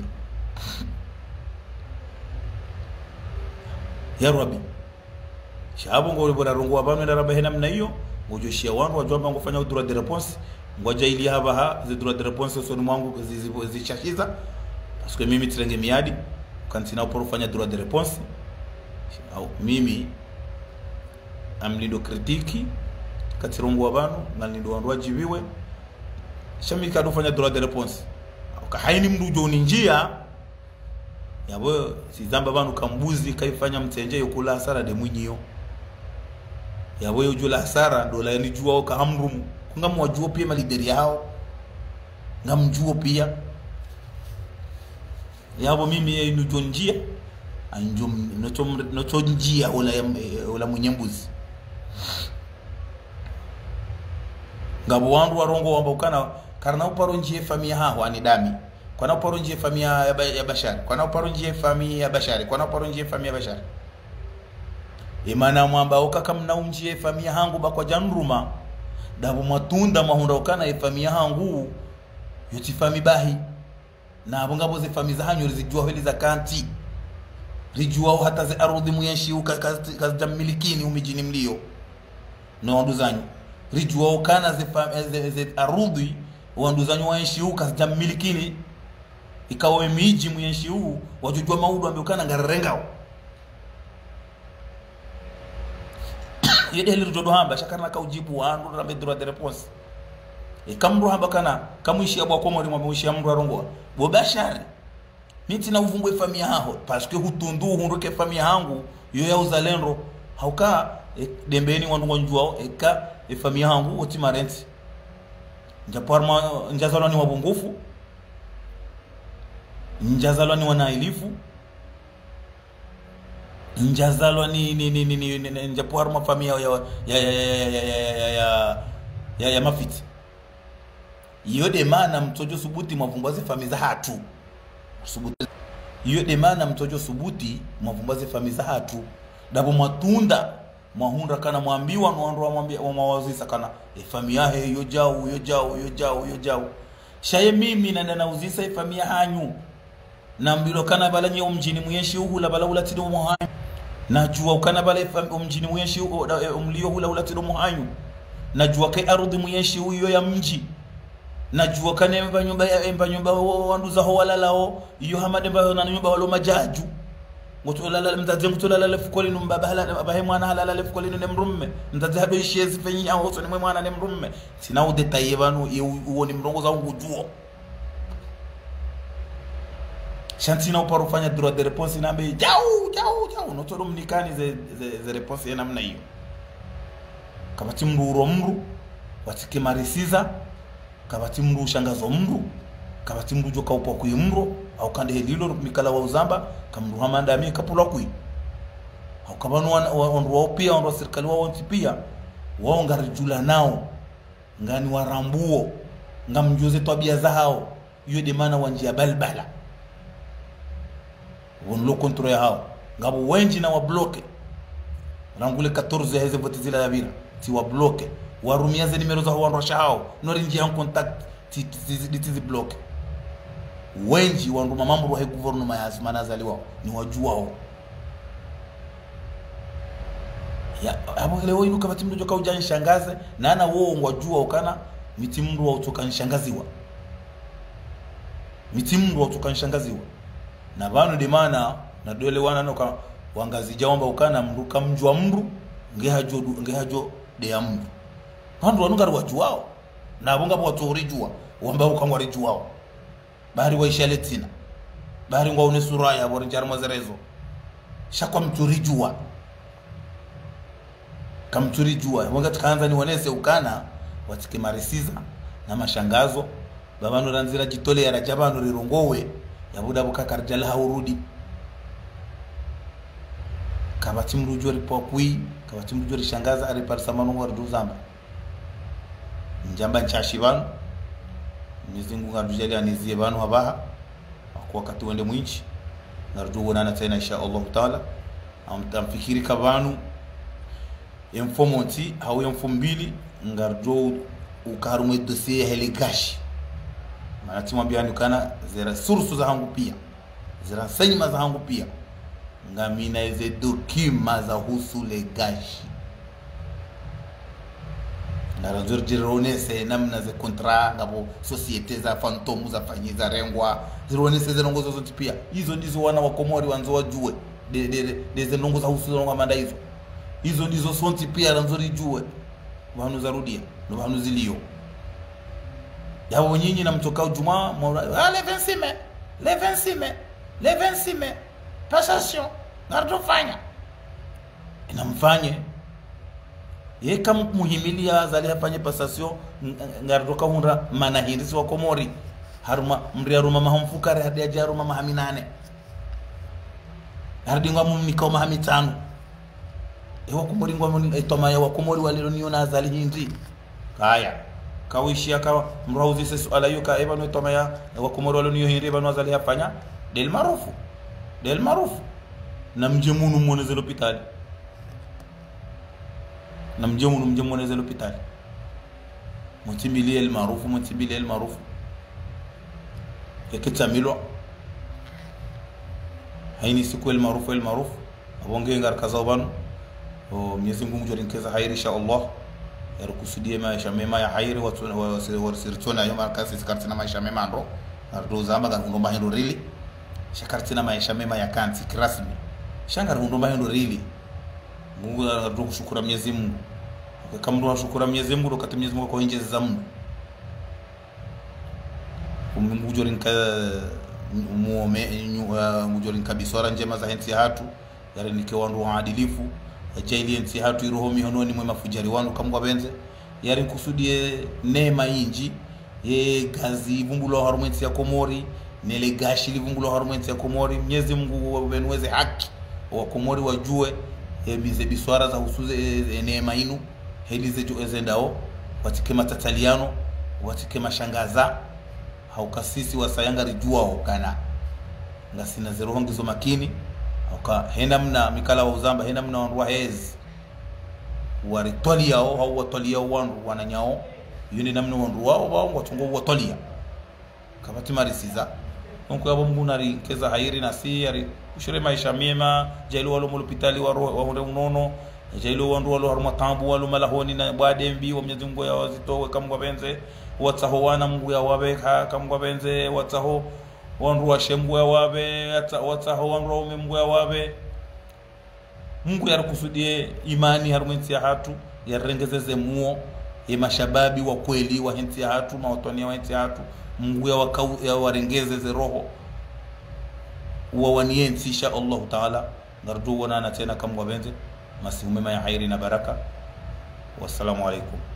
ya Rabbi shabo ngole bora rongo abame ndarabe namna hiyo ngojoshia wangu wajomba ngofanya droit de réponse ngoja ili haba ze droit de réponse soni mwangu zichashiza parce que mimi tirenge miadi kantina porofanya droit de réponse au mimi amlindo kritiki katirongo abantu ngalindo wandu wajibiwe shamika dofanya droit de réponse haini mrujo ni njia yabo sizamba banu kambuzi kaifanya mtenje yokula hasara de mwinyo yabo yojula hasara dola ni jua ka hamrumu ngamwajua pia malideri yao ngamjua pia yabo mimi inujo njia anjum noto njia ola munyembuzi ngabo wandu warongo wamba ukana karna uparo njie famia hawa ni dami kwana uparo njie famia ya Bashari kwana uparo njie famia ya Bashari kwana uparo njie famia ya Bashari imana mwamba okaka mnaunjie famia hangu bakwa janruma dabu matunda mahunda okana famia hangu yoti fami bahi na abongabo ze fami za hanyu rizijua heli za kanti rijua hata ze arudhi muyenshi ukazijamilikini umijini mlio na wanduzanyu rijua okana ze arudhi wanduzanyu wayenshi ukazijamilikini ikawa miji muyenshi wajujua maudu ambiokana ngarengao yede hili jodo hamba shakarna ka ujibu wandu rambe droit de réponse kamru hamba kana kamuishi abwa komori mwamuishi amru arongo bo bashari miti na uvumbwe famia haho parce que hutundu hunduke famia hangu yo ya uzalendo hauka dembeni wandu ngonjwao eka famia hangu otimarenti njaparma njazalo ni wabungufu njazalo ni wanailifu njazalo ni njapuar mafamia ya mafiti yode mana mtojo subuti mavumbaze famiza hatu subuti yode mana mtojo subuti mavumbaze famiza hatu dabo matunda mahunda kana mwambiwa no mwambia mawazisa kana famia he yo jao shaye mimi na uzisa famia hanyu na mbilo kana bala nye umjini muyenshi uhula bala ulatido muhanyu najua ukana bala umjini muyenshi umlio hula ulatido muhanyu najua kai arudhi muyenshi uyo ya mji najua kana emba nyumba wanduza ho walalao iyo hamade mba na nyumba walo majaju ngotolala mtaze ngotolala lefukoli numba bahala bahe mwana halala lefukoli ne mrumme mtaze hado ishezi fenyi aho so ni mwana ne mrumme sina udetaye banu uoni mrongo za ngujuo shantina uparufanya droit de réponse inambe jau notoro mnikani ze réponse ya namna hiyo kabati mru mru watike marisiza kabati mru shangazo mru kabati mru joka upo ku mru au kande helilo mikala wa uzamba kamru hamanda mi kapula ku au kabanu wao pia wao serikali wao pia wao ngarijula nao ngani warambuo ngamjoze tabia za hao hiyo de maana wanjia balbala wonlo contrôle hao ngabo wenji na wa bloke rangule 14 heze vote zila ya bira ti wa bloke warumia ze numero za wanrosha hao norinji en contact ti bloke wenji wanruma mambo wa gouvernement ya azmana zaliwa ni wajuao ya abo leo inu kama timdo joka ujani shangaze na ana wao ngwajua ukana mitimru wa utoka nshangaziwa mitimru wa utoka nshangaziwa na banu de mana na dole wana noka wangazi jawamba ukana mruka mjwa mru ngehajo de ya mru bandu wanungari wajuao na bonga bo watorijua wamba ukangwari juao bari wa ishaletina bari ngwa une suraya bori jarma zerezo shakwa mturijua kamturijua wanga tukaanza ni wanese ukana watike marisiza na mashangazo babanu ranzira jitole ya rajabanu rirongowe yabuda bukakarjala haurudi kabati mrujo ripokui kabati mrujo rishangaza ariparsa manu warjuzamba njamba nchashibanu mizingu ngadujali anizie banu habaha kwa wakati wende mwinchi narjugo nana tena insha Allah taala amtamfikiri kabanu informonti hawo informbili ngarjo ukarumwe dossier heligashi manati mwambia kana zera sources za hangu pia zera senyma za hangu pia ngamina ize documents za husu legashi na razor jirone se namna ze contrat ngabo societe za phantom za fanyiza rengwa zirone se zenongo zote pia hizo ndizo wana wa Komori wanzo wajue de zenongo za husu zongo manda hizo ndizo sonti pia ranzori jue banu zarudia ndo banu zilio yabo nyinyi na mtokao Juma le 26 mai passation ngardo fanya inamfanye ye kama muhimilia azali afanye passation ngardo kahunda manahirisi wa Komori haruma mri aruma mahumfukare hadi ajaruma mahaminane hardingwa mumikao mahamitano ewa Komori ngwa itoma ya wa Komori walilo niona azali hindi kaya kawishi akawa mrauzi swala hiyo ka eba no itoma ya wa Komori walilo niyo hindi eba no azali afanya del marufu na mjemunu mwone ze hospitali na mjemu neze hospitali mutibilie el maarufu yakitamilwa haini siku el maarufu abonge ngar kazabanu o Mwenyezi Mungu mjorinkeza hairi insha Allah yarukusudie maisha mema ya hairi wasirtona yoma kasi sikartina maisha mema ndo ardo zamba ga ngomba hendo rili shakartina maisha mema ya kanti kirasmi shanga ngomba hendo rili Mungu ardo kushukura Mwenyezi Mungu kama ndo shukura Mwenyezi Mungu wakati Mwenyezi Mungu kwa injezi za Mungu mjorinka mjorinka biswara njema za henti hatu yale nike wandu waadilifu jaili henti hatu irohomi hononi mwema fujari wandu kamwa benze yari kusudie neema inji ye gazi vumbulo harumenti ya Komori nele gashi livumbulo harumenti ya Komori Mwenyezi Mungu wabenweze haki wa Komori wajue bize biswara za husuze neema inu helize jo ezendao watike matataliano watike mashangaza haukasisi wasayanga rijua hokana ngasina zero hongizo makini hauka hena mna mikala wa uzamba hena mna wanruwa hezi waritwalia au watwalia wanru wananyao yuni namna wanruwa au watungo watwalia kabati marisiza nko yabo Mungu nari keza hairi na si yari ushire maisha mema jailu walo hospitali wa unono jailu wandu walo haruma tambu walo malahoni na bwadembi wa Mwenyezi Mungu ya wazitowe kamwa benze watsaho wana Mungu ya wabeka kamwa benze watsaho wandu wa shembu ya wabe watsaho wandu wa Mungu ya wabe Mungu yarukusudie imani harumenti ya hatu yarengezeze muo ya mashababi wa kweli wa henti ya hatu mawatoni wa henti ya hatu Mungu ya warengezeze roho wawaniensi insha Allah taala nardu wana tena kamwa benze masimu mema ya hairi na baraka wassalamu alaikum.